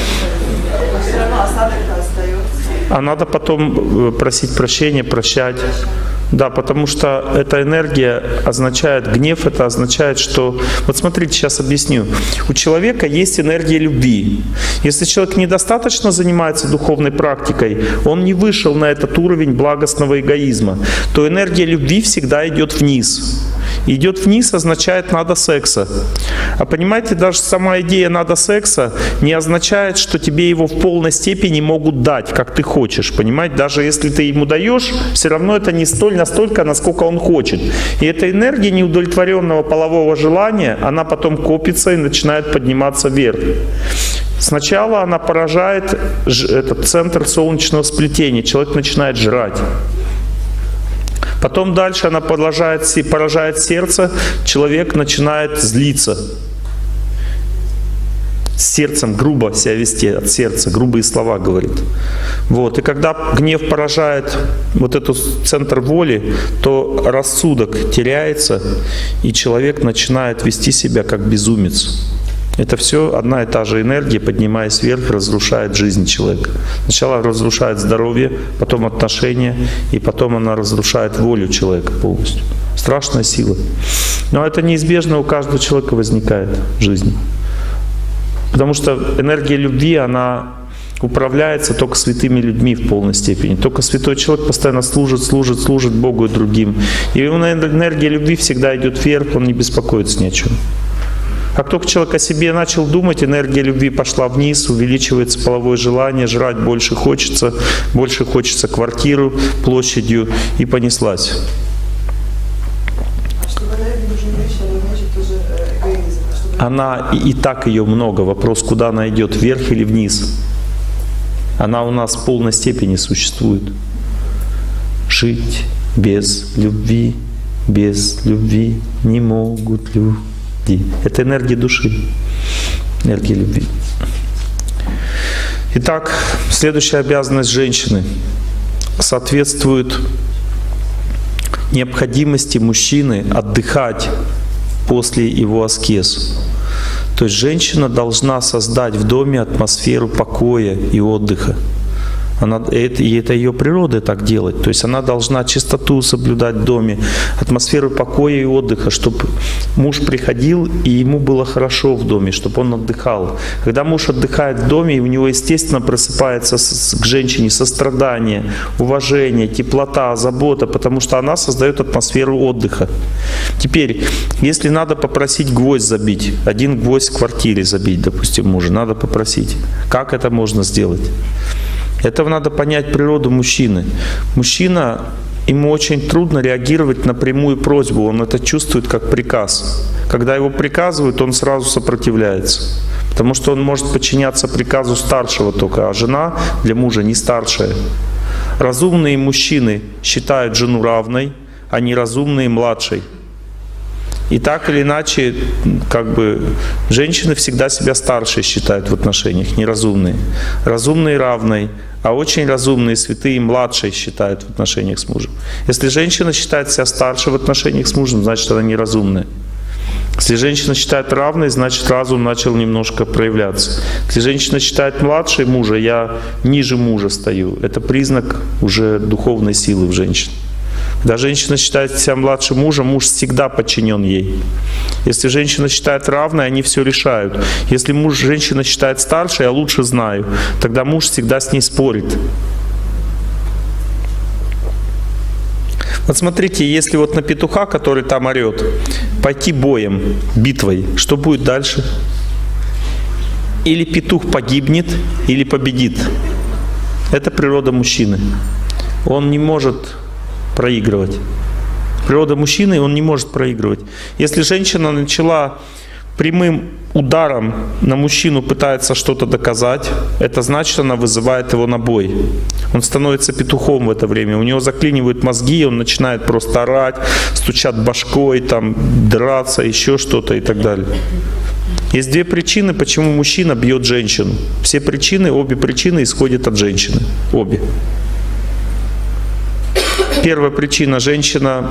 [SPEAKER 1] А надо потом просить прощения, прощать. Да, потому что эта энергия означает, гнев это означает, что... Вот смотрите, сейчас объясню. У человека есть энергия любви. Если человек недостаточно занимается духовной практикой, он не вышел на этот уровень благостного эгоизма, то энергия любви всегда идет вниз. Идет вниз означает «надо секса». А понимаете, даже сама идея «надо секса» не означает, что тебе его в полной степени могут дать, как ты хочешь. Понимаете, даже если ты ему даешь, все равно это не столь настолько, насколько он хочет. И эта энергия неудовлетворенного полового желания, она потом копится и начинает подниматься вверх. Сначала она поражает этот центр солнечного сплетения, человек начинает жрать. Потом дальше она поражает, поражает сердце, человек начинает злиться. С сердцем грубо себя вести, от сердца, грубые слова говорит. Вот. И когда гнев поражает вот этот центр воли, то рассудок теряется, и человек начинает вести себя как безумец. Это все одна и та же энергия, поднимаясь вверх, разрушает жизнь человека. Сначала разрушает здоровье, потом отношения, и потом она разрушает волю человека полностью. Страшная сила. Но это неизбежно у каждого человека возникает в жизни. Потому что энергия любви, она управляется только святыми людьми в полной степени. Только святой человек постоянно служит, служит, служит Богу и другим. И энергия любви всегда идет вверх, он не беспокоится ни о чем. Как только человек о себе начал думать, энергия любви пошла вниз, увеличивается половое желание, жрать больше хочется, больше хочется квартиру площадью, и понеслась. Она, и, и так ее много. Вопрос, куда она идет, вверх или вниз. Она у нас в полной степени существует. Жить без любви, без любви не могут люди. Это энергия души, энергия любви. Итак, следующая обязанность женщины соответствует необходимости мужчины отдыхать после его аскез. То есть женщина должна создать в доме атмосферу покоя и отдыха. Она, это, и это ее природа так делать. То есть она должна чистоту соблюдать в доме, атмосферу покоя и отдыха, чтобы муж приходил и ему было хорошо в доме, чтобы он отдыхал. Когда муж отдыхает в доме, у него, естественно, просыпается с, к женщине сострадание, уважение, теплота, забота, потому что она создает атмосферу отдыха. Теперь, если надо попросить гвоздь забить, один гвоздь в квартире забить, допустим, мужа, надо попросить. Как это можно сделать? Этого надо понять природу мужчины. Мужчина, ему очень трудно реагировать на прямую просьбу, он это чувствует как приказ. Когда его приказывают, он сразу сопротивляется, потому что он может подчиняться приказу старшего только, а жена для мужа не старшая. Разумные мужчины считают жену равной, а неразумные младшей. И так или иначе, как бы, женщины всегда себя старшей считают в отношениях, неразумные. Разумные равной, а очень разумные, святые, младшей считают в отношениях с мужем. Если женщина считает себя старше в отношениях с мужем, значит, она неразумная. Если женщина считает равной, значит, разум начал немножко проявляться. Если женщина считает младшей мужа, я ниже мужа стою, это признак уже духовной силы в женщине. Когда женщина считает себя младше мужа, муж всегда подчинен ей. Если женщина считает равной, они все решают. Если муж, женщина считает старше, я лучше знаю, тогда муж всегда с ней спорит. Вот смотрите, если вот на петуха, который там орет, пойти боем, битвой, что будет дальше? Или петух погибнет, или победит. Это природа мужчины. Он не может проигрывать. Природа мужчины, он не может проигрывать. Если женщина начала прямым ударом на мужчину пытается что-то доказать, это значит, она вызывает его на бой. Он становится петухом в это время, у него заклинивают мозги, он начинает просто орать, стучать башкой, там, драться, еще что-то и так далее. Есть две причины, почему мужчина бьет женщину. Все причины, обе причины исходят от женщины. Обе. Первая причина: женщина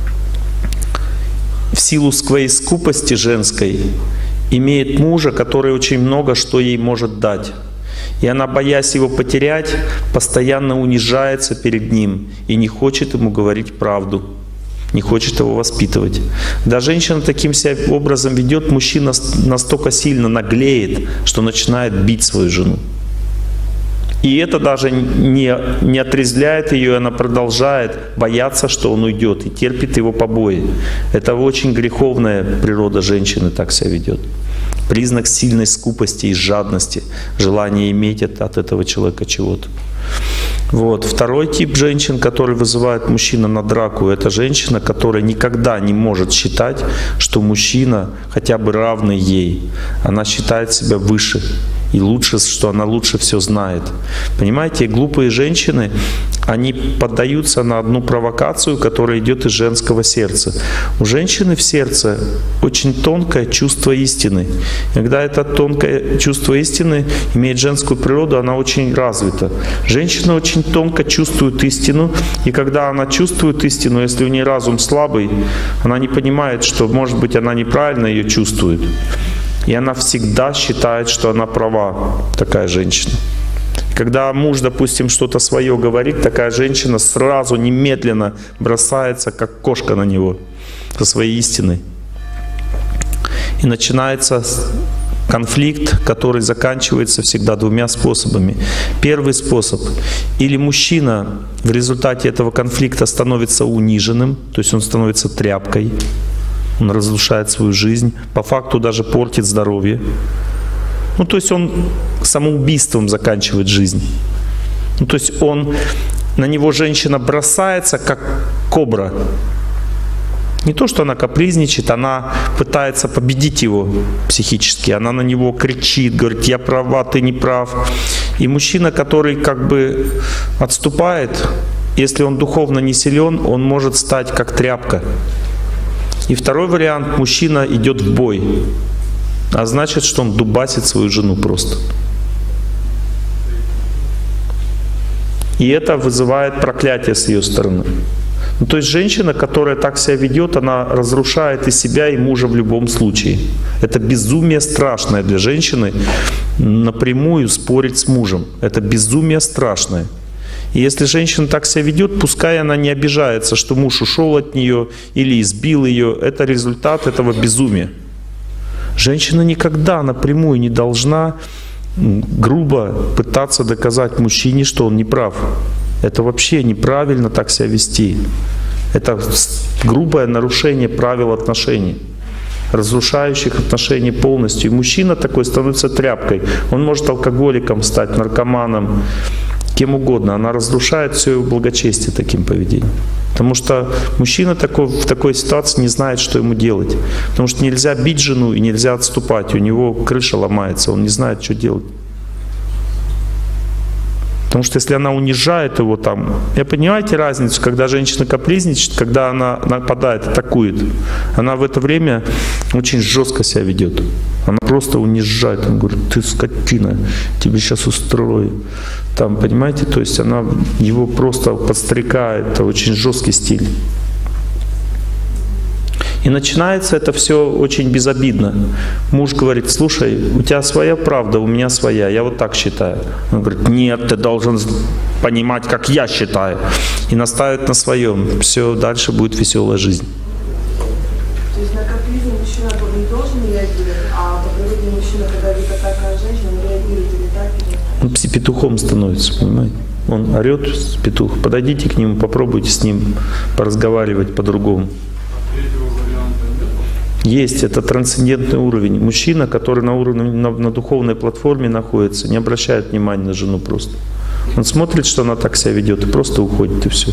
[SPEAKER 1] в силу своей скупости женской имеет мужа, который очень много что ей может дать. И она, боясь его потерять, постоянно унижается перед ним и не хочет ему говорить правду, не хочет его воспитывать. Когда женщина таким себя образом ведет, мужчина настолько сильно наглеет, что начинает бить свою жену. И это даже не, не отрезвляет ее, и она продолжает бояться, что он уйдет, и терпит его побои. Это очень греховная природа женщины, так себя ведет. Признак сильной скупости и жадности, желание иметь от, от этого человека чего-то. Вот. Второй тип женщин, который вызывает мужчину на драку, это женщина, которая никогда не может считать, что мужчина хотя бы равный ей. Она считает себя выше. И лучше, что она лучше все знает. Понимаете, глупые женщины, они поддаются на одну провокацию, которая идет из женского сердца. У женщины в сердце очень тонкое чувство истины. И когда это тонкое чувство истины имеет женскую природу, она очень развита. Женщина очень тонко чувствует истину, и когда она чувствует истину, если у нее разум слабый, она не понимает, что, может быть, она неправильно ее чувствует. И она всегда считает, что она права, такая женщина. Когда муж, допустим, что-то свое говорит, такая женщина сразу, немедленно бросается, как кошка на него, со своей истиной. И начинается конфликт, который заканчивается всегда двумя способами. Первый способ. Или мужчина в результате этого конфликта становится униженным, то есть он становится тряпкой. Он разрушает свою жизнь, по факту даже портит здоровье. Ну, то есть он самоубийством заканчивает жизнь. Ну, то есть он, на него женщина бросается, как кобра. Не то, что она капризничает, она пытается победить его психически. Она на него кричит, говорит: я права, ты не прав. И мужчина, который как бы отступает, если он духовно не силен, он может стать как тряпка. И второй вариант: мужчина идет в бой, а значит, что он дубасит свою жену просто. И это вызывает проклятие с ее стороны. Ну, то есть женщина, которая так себя ведет, она разрушает и себя, и мужа в любом случае. Это безумие страшное для женщины напрямую спорить с мужем. Это безумие страшное. И если женщина так себя ведет, пускай она не обижается, что муж ушел от нее или избил ее, это результат этого безумия. Женщина никогда напрямую не должна грубо пытаться доказать мужчине, что он не прав. Это вообще неправильно так себя вести. Это грубое нарушение правил отношений, разрушающих отношения полностью. И мужчина такой становится тряпкой. Он может алкоголиком стать, наркоманом, кем угодно. Она разрушает все его благочестие таким поведением. Потому что мужчина такой, в такой ситуации не знает, что ему делать. Потому что нельзя бить жену и нельзя отступать. У него крыша ломается, он не знает, что делать. Потому что если она унижает его там... Я понимаете разницу, когда женщина капризничает, когда она нападает, атакует. Она в это время очень жестко себя ведет. Она просто унижает. Она говорит: ты скотина, тебе сейчас устрою. Там, понимаете, то есть она его просто подстрекает. Это очень жесткий стиль. И начинается это все очень безобидно. Муж говорит: слушай, у тебя своя правда, у меня своя, я вот так считаю. Он говорит: нет, ты должен понимать, как я считаю. И наставит на своем. Все, дальше будет веселая жизнь.
[SPEAKER 3] То есть на капризм мужчина не должен реагировать, а по природе мужчина, когда видит такая женщина, он реагирует или так, или так?
[SPEAKER 1] Он петухом становится, понимаете? Он орет, петух. Подойдите к нему, попробуйте с ним поразговаривать по-другому. Есть, это трансцендентный уровень. Мужчина, который на уровне, на, на духовной платформе находится, не обращает внимания на жену просто. Он смотрит, что она так себя ведет, и просто уходит, и все.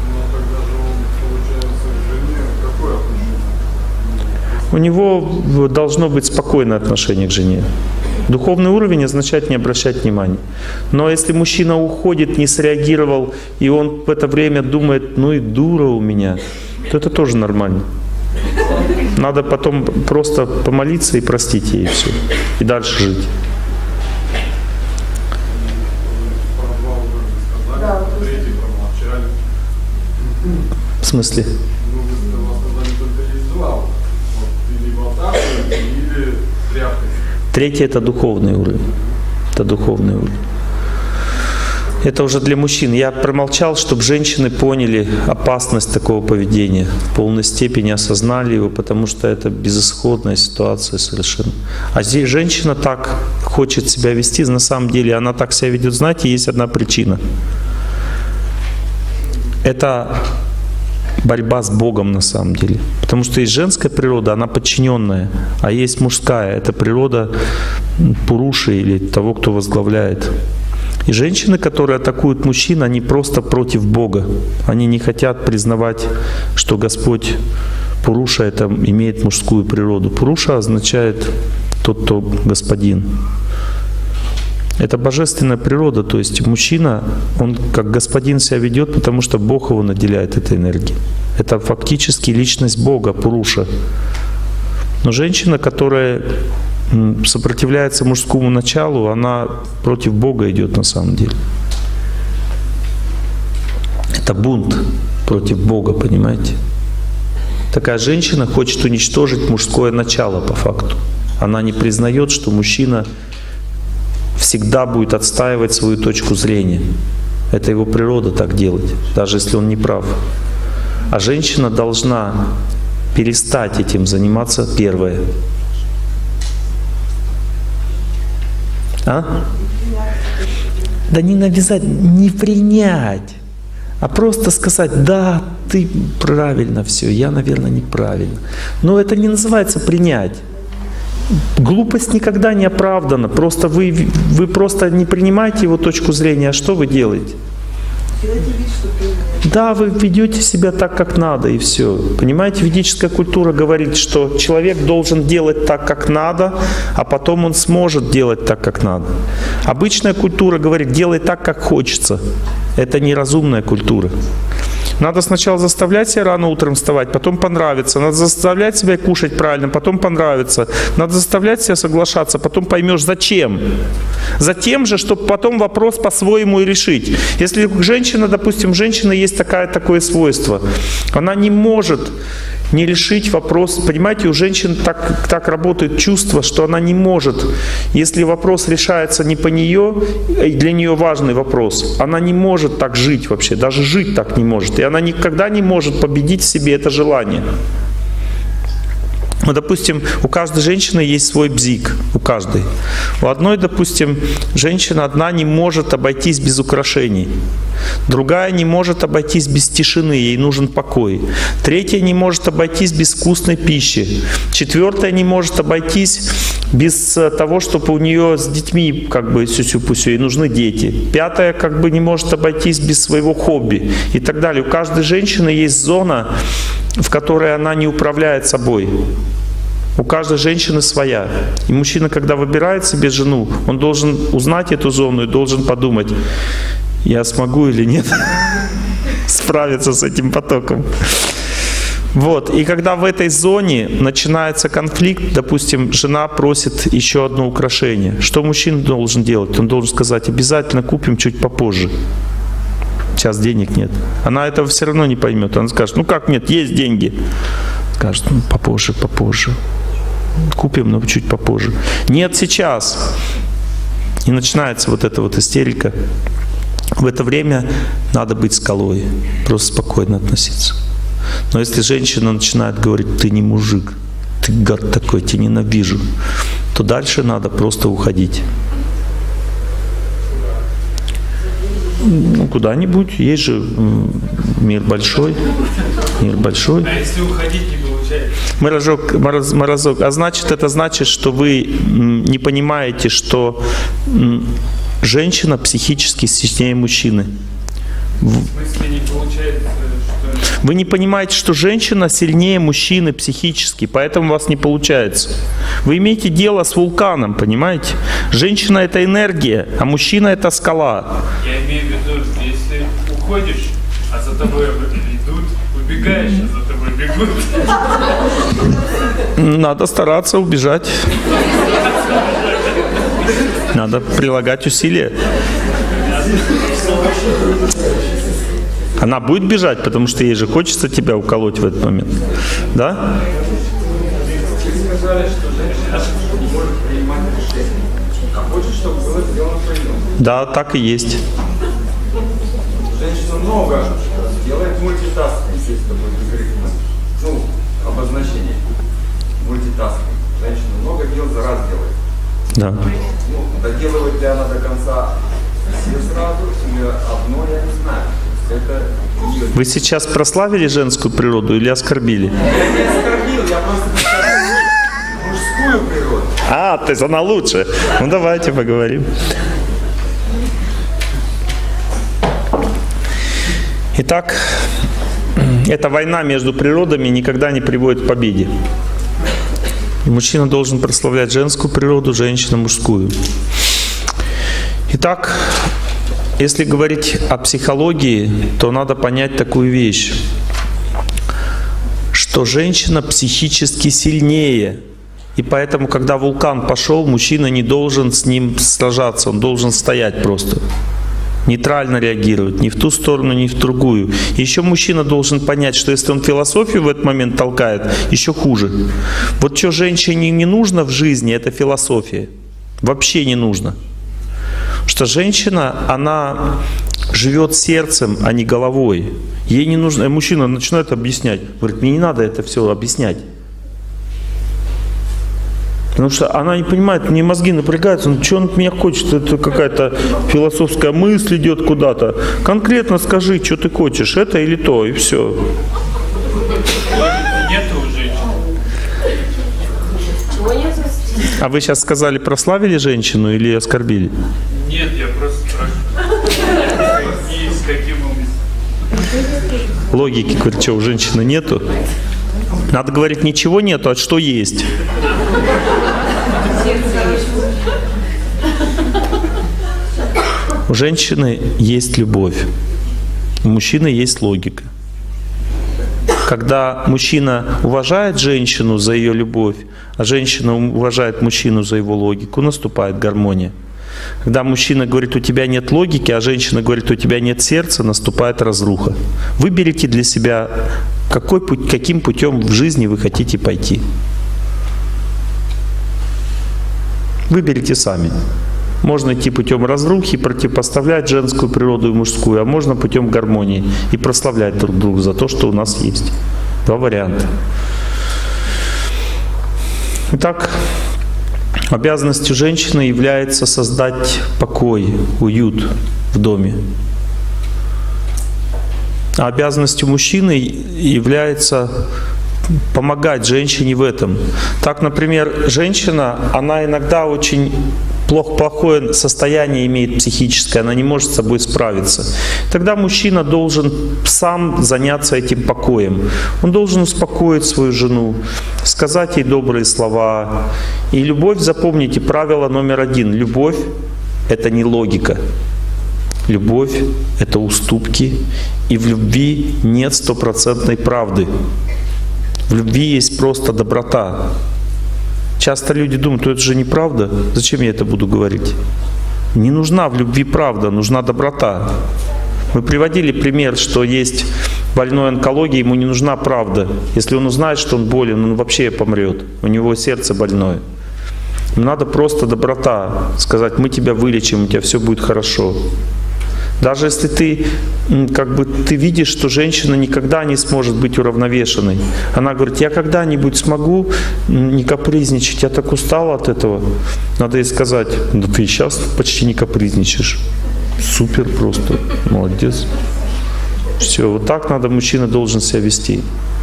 [SPEAKER 1] У него должно быть спокойное отношение к жене. Духовный уровень означает не обращать внимания. Но если мужчина уходит, не среагировал, и он в это время думает: ну и дура у меня, то это тоже нормально. Надо потом просто помолиться и простить ей, и все. И дальше жить. В смысле? Третий — это духовный уровень. Это духовный уровень. Это уже для мужчин. Я промолчал, чтобы женщины поняли опасность такого поведения, в полной степени осознали его, потому что это безысходная ситуация совершенно. А здесь женщина так хочет себя вести, на самом деле она так себя ведет. Знаете, есть одна причина. Это борьба с Богом на самом деле. Потому что есть женская природа, она подчиненная, а есть мужская, это природа Пуруши или того, кто возглавляет. И женщины, которые атакуют мужчин, они просто против Бога. Они не хотят признавать, что Господь Пуруша это имеет мужскую природу. Пуруша означает тот, кто господин. Это божественная природа, то есть мужчина, он как господин себя ведет, потому что Бог его наделяет этой энергией. Это фактически личность Бога, Пуруша. Но женщина, которая сопротивляется мужскому началу, она против Бога идет на самом деле. Это бунт против Бога, понимаете? Такая женщина хочет уничтожить мужское начало по факту. Она не признает, что мужчина всегда будет отстаивать свою точку зрения. Это его природа так делать, даже если он не прав. А женщина должна перестать этим заниматься первое. А? Да не навязать, не принять, а просто сказать: да, ты правильно все, я, наверное, неправильно. Но это не называется принять. Глупость никогда не оправдана. Просто вы, вы просто не принимаете его точку зрения. А что вы делаете? Да, вы ведете себя так, как надо, и все. Понимаете, ведическая культура говорит, что человек должен делать так, как надо, а потом он сможет делать так, как надо. Обычная культура говорит: делай так, как хочется. Это неразумная культура. Надо сначала заставлять себя рано утром вставать, потом понравится. Надо заставлять себя кушать правильно, потом понравится. Надо заставлять себя соглашаться, потом поймешь, зачем. Затем же, чтобы потом вопрос по-своему и решить. Если женщина, допустим, женщина есть такая, такое свойство, она не может не решить вопрос. Понимаете, у женщин так, так работает чувство, что она не может. Если вопрос решается не по нее, для нее важный вопрос, она не может так жить вообще, даже жить так не может. И она никогда не может победить в себе это желание. Ну, допустим, у каждой женщины есть свой бзик, у каждой. У одной, допустим, женщина одна не может обойтись без украшений. Другая не может обойтись без тишины, ей нужен покой. Третья не может обойтись без вкусной пищи. Четвертая не может обойтись без того, чтобы у нее с детьми как бы сюсю-пусю, ей нужны дети. Пятая как бы не может обойтись без своего хобби и так далее. У каждой женщины есть зона, в которой она не управляет собой. У каждой женщины своя. И мужчина, когда выбирает себе жену, он должен узнать эту зону и должен подумать: я смогу или нет справиться с этим потоком. Вот. И когда в этой зоне начинается конфликт, допустим, жена просит еще одно украшение. Что мужчина должен делать? Он должен сказать: обязательно купим чуть попозже. Сейчас денег нет. Она этого все равно не поймет. Она скажет: ну как нет, есть деньги. Скажет, ну, попозже, попозже. Купим, но чуть попозже. Нет, сейчас. И начинается вот эта вот истерика. В это время надо быть скалой, просто спокойно относиться. Но если женщина начинает говорить, ты не мужик, ты гад такой, тебя ненавижу, то дальше надо просто уходить. Ну, куда-нибудь. Есть же мир большой. Мир большой.
[SPEAKER 4] А если уходить не получается?
[SPEAKER 1] Морозок, мороз, морозок. А значит, это значит, что вы не понимаете, что женщина психически сильнее мужчины.
[SPEAKER 4] В смысле не получается, что...
[SPEAKER 1] Вы не понимаете, что женщина сильнее мужчины психически, поэтому у вас не получается. Вы имеете дело с вулканом, понимаете? Женщина — это энергия, а мужчина — это скала.
[SPEAKER 4] Я имею в виду, если уходишь, а за тобой идут, убегаешь, а за тобой бегут.
[SPEAKER 1] Надо стараться убежать. Надо прилагать усилия. Она будет бежать, потому что ей же хочется тебя уколоть в этот момент. Да?
[SPEAKER 5] Вы сказали, что женщина не может принимать решения. А хочет, чтобы было сделано по нему.
[SPEAKER 1] Да, так и есть.
[SPEAKER 5] Женщина много делает мультитаскинг, если это будет говорить. Ну, обозначение. Мультитаскинг. Женщина много дел за раз делает.
[SPEAKER 1] Да.
[SPEAKER 5] Ну, доделывает ли она до конца все сразу, или одно, я не знаю. Это...
[SPEAKER 1] Вы сейчас прославили женскую природу или оскорбили?
[SPEAKER 5] Я не оскорбил, я просто оскорбил мужскую природу.
[SPEAKER 1] А, то есть она лучше. Ну давайте поговорим. Итак, эта война между природами никогда не приводит к победе. Мужчина должен прославлять женскую природу, женщина мужскую. Итак, если говорить о психологии, то надо понять такую вещь, что женщина психически сильнее. И поэтому, когда вулкан пошел, мужчина не должен с ним сражаться, он должен стоять просто. Нейтрально реагировать, ни в ту сторону, ни в другую. И еще мужчина должен понять, что если он философию в этот момент толкает, еще хуже. Вот что женщине не нужно в жизни, это философия. Вообще не нужно. Что женщина, она живет сердцем, а не головой. Ей не нужно, и мужчина начинает объяснять. Говорит, мне не надо это все объяснять. Потому что она не понимает, мне мозги напрягаются, ну что он от меня хочет, это какая-то философская мысль идет куда-то. Конкретно скажи, что ты хочешь, это или то, и все.
[SPEAKER 4] Нету у женщин.
[SPEAKER 2] Чего нет?
[SPEAKER 1] А вы сейчас сказали, прославили женщину или оскорбили?
[SPEAKER 4] Нет, я просто спрашиваю. И с каким умыслом?
[SPEAKER 1] Логики, говорит, что у женщины нету? Надо говорить, ничего нету, а что есть? У женщины есть любовь, у мужчины есть логика. Когда мужчина уважает женщину за ее любовь, а женщина уважает мужчину за его логику, наступает гармония. Когда мужчина говорит, у тебя нет логики, а женщина говорит, у тебя нет сердца, наступает разруха. Выберите для себя, какой путь, каким путем в жизни вы хотите пойти. Выберите сами. Можно идти путем разрухи, противопоставлять женскую природу и мужскую, а можно путем гармонии и прославлять друг друга за то, что у нас есть. Два варианта. Итак, обязанностью женщины является создать покой, уют в доме. А обязанностью мужчины является помогать женщине в этом. Так, например, женщина, она иногда очень плохо, плохое состояние имеет психическое, она не может с собой справиться. Тогда мужчина должен сам заняться этим покоем. Он должен успокоить свою жену, сказать ей добрые слова. И любовь, запомните, правило номер один. Любовь — это не логика. Любовь — это уступки. И в любви нет стопроцентной правды. В любви есть просто доброта. Часто люди думают, это же неправда. Зачем я это буду говорить? Не нужна в любви правда, нужна доброта. Мы приводили пример, что есть больной онкологией, ему не нужна правда. Если он узнает, что он болен, он вообще помрет. У него сердце больное. Надо просто доброта, сказать: мы тебя вылечим, у тебя все будет хорошо. Даже если ты, как бы, ты видишь, что женщина никогда не сможет быть уравновешенной. Она говорит: я когда-нибудь смогу не капризничать, я так устала от этого. Надо ей сказать: да ты сейчас почти не капризничаешь. Супер просто, молодец. Все, вот так надо, мужчина должен себя вести.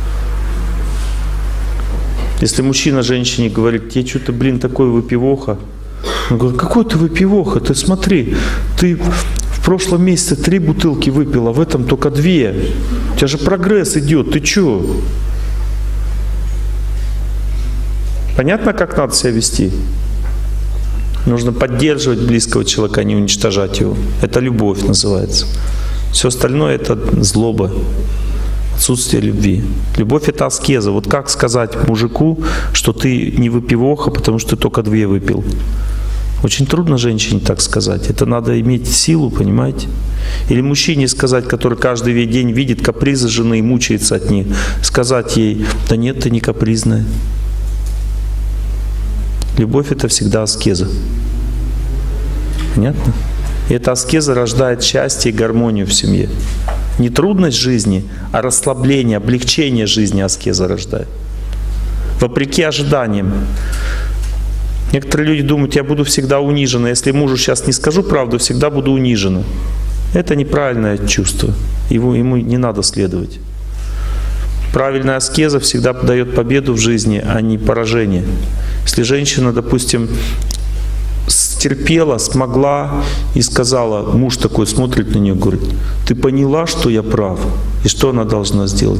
[SPEAKER 1] Если мужчина женщине говорит: тебе что-то, блин, такой выпивоха. Он говорит: какой ты выпивоха, ты смотри, ты в прошлом месяце три бутылки выпила, в этом только две. У тебя же прогресс идет, ты что? Понятно, как надо себя вести? Нужно поддерживать близкого человека, а не уничтожать его. Это любовь называется. Все остальное — это злоба, отсутствие любви. Любовь — это аскеза. Вот как сказать мужику, что ты не выпивоха, потому что ты только две выпил? Очень трудно женщине так сказать. Это надо иметь силу, понимаете? Или мужчине сказать, который каждый день видит капризы жены и мучается от них, сказать ей: да нет, ты не капризная. Любовь — это всегда аскеза. Понятно? И эта аскеза рождает счастье и гармонию в семье. Не трудность жизни, а расслабление, облегчение жизни аскеза рождает. Вопреки ожиданиям. Некоторые люди думают: я буду всегда унижена. Если мужу сейчас не скажу правду, всегда буду унижена. Это неправильное чувство. Его, ему не надо следовать. Правильная аскеза всегда дает победу в жизни, а не поражение. Если женщина, допустим, стерпела, смогла и сказала, муж такой смотрит на нее, говорит: ты поняла, что я прав? И что она должна сделать?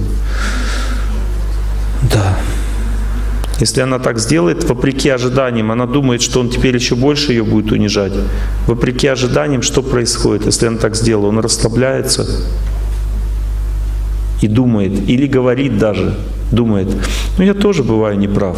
[SPEAKER 1] Да. Если она так сделает, вопреки ожиданиям, она думает, что он теперь еще больше ее будет унижать. Вопреки ожиданиям, что происходит, если она так сделала? Он расслабляется и думает, или говорит даже, думает: ну я тоже бываю неправ.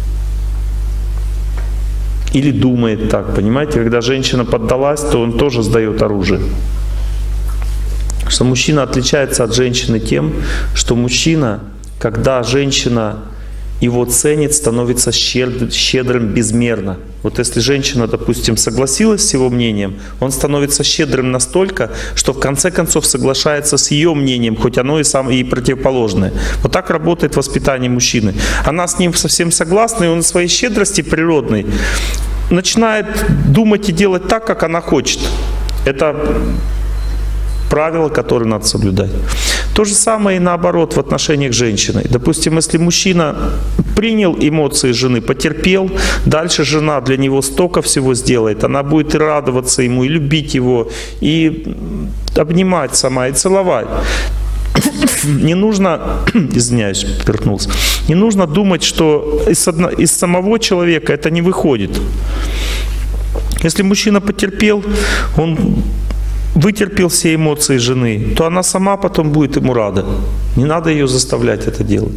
[SPEAKER 1] Или думает так, понимаете? Когда женщина поддалась, то он тоже сдает оружие. Что мужчина отличается от женщины тем, что мужчина, когда женщина его ценит, становится щедрым безмерно. Вот если женщина, допустим, согласилась с его мнением, он становится щедрым настолько, что в конце концов соглашается с ее мнением, хоть оно и, сам, и противоположное. Вот так работает воспитание мужчины. Она с ним совсем согласна, и он своей щедрости природной начинает думать и делать так, как она хочет. Это правила, которые надо соблюдать. То же самое и наоборот в отношениях с женщиной. Допустим, если мужчина принял эмоции жены, потерпел, дальше жена для него столько всего сделает, она будет и радоваться ему, и любить его, и обнимать сама, и целовать. Не нужно, извиняюсь, поперхнулся, не нужно думать, что из, одно, из самого человека это не выходит. Если мужчина потерпел, он вытерпел все эмоции жены, то она сама потом будет ему рада. Не надо ее заставлять это делать.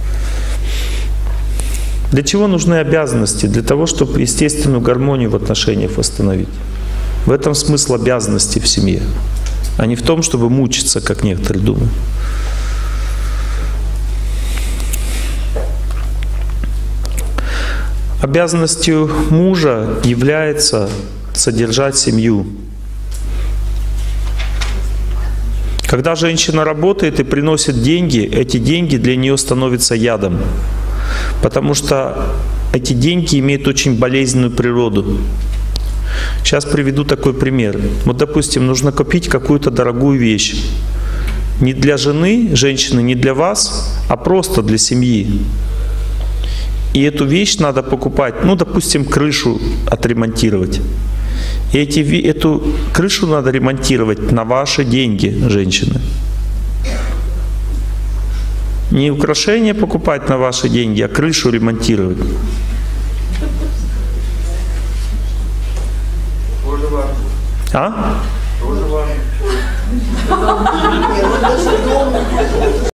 [SPEAKER 1] Для чего нужны обязанности? Для того, чтобы естественную гармонию в отношениях восстановить. В этом смысл обязанностей в семье, а не в том, чтобы мучиться, как некоторые думают. Обязанностью мужа является содержать семью. Когда женщина работает и приносит деньги, эти деньги для нее становятся ядом. Потому что эти деньги имеют очень болезненную природу. Сейчас приведу такой пример. Вот, допустим, нужно купить какую-то дорогую вещь. Не для жены, женщины, не для вас, а просто для семьи. И эту вещь надо покупать, ну, допустим, крышу отремонтировать. И эти, эту крышу надо ремонтировать на ваши деньги, женщины. Не украшения покупать на ваши деньги, а крышу ремонтировать.
[SPEAKER 5] Тоже важно.
[SPEAKER 1] А?
[SPEAKER 5] Тоже важно.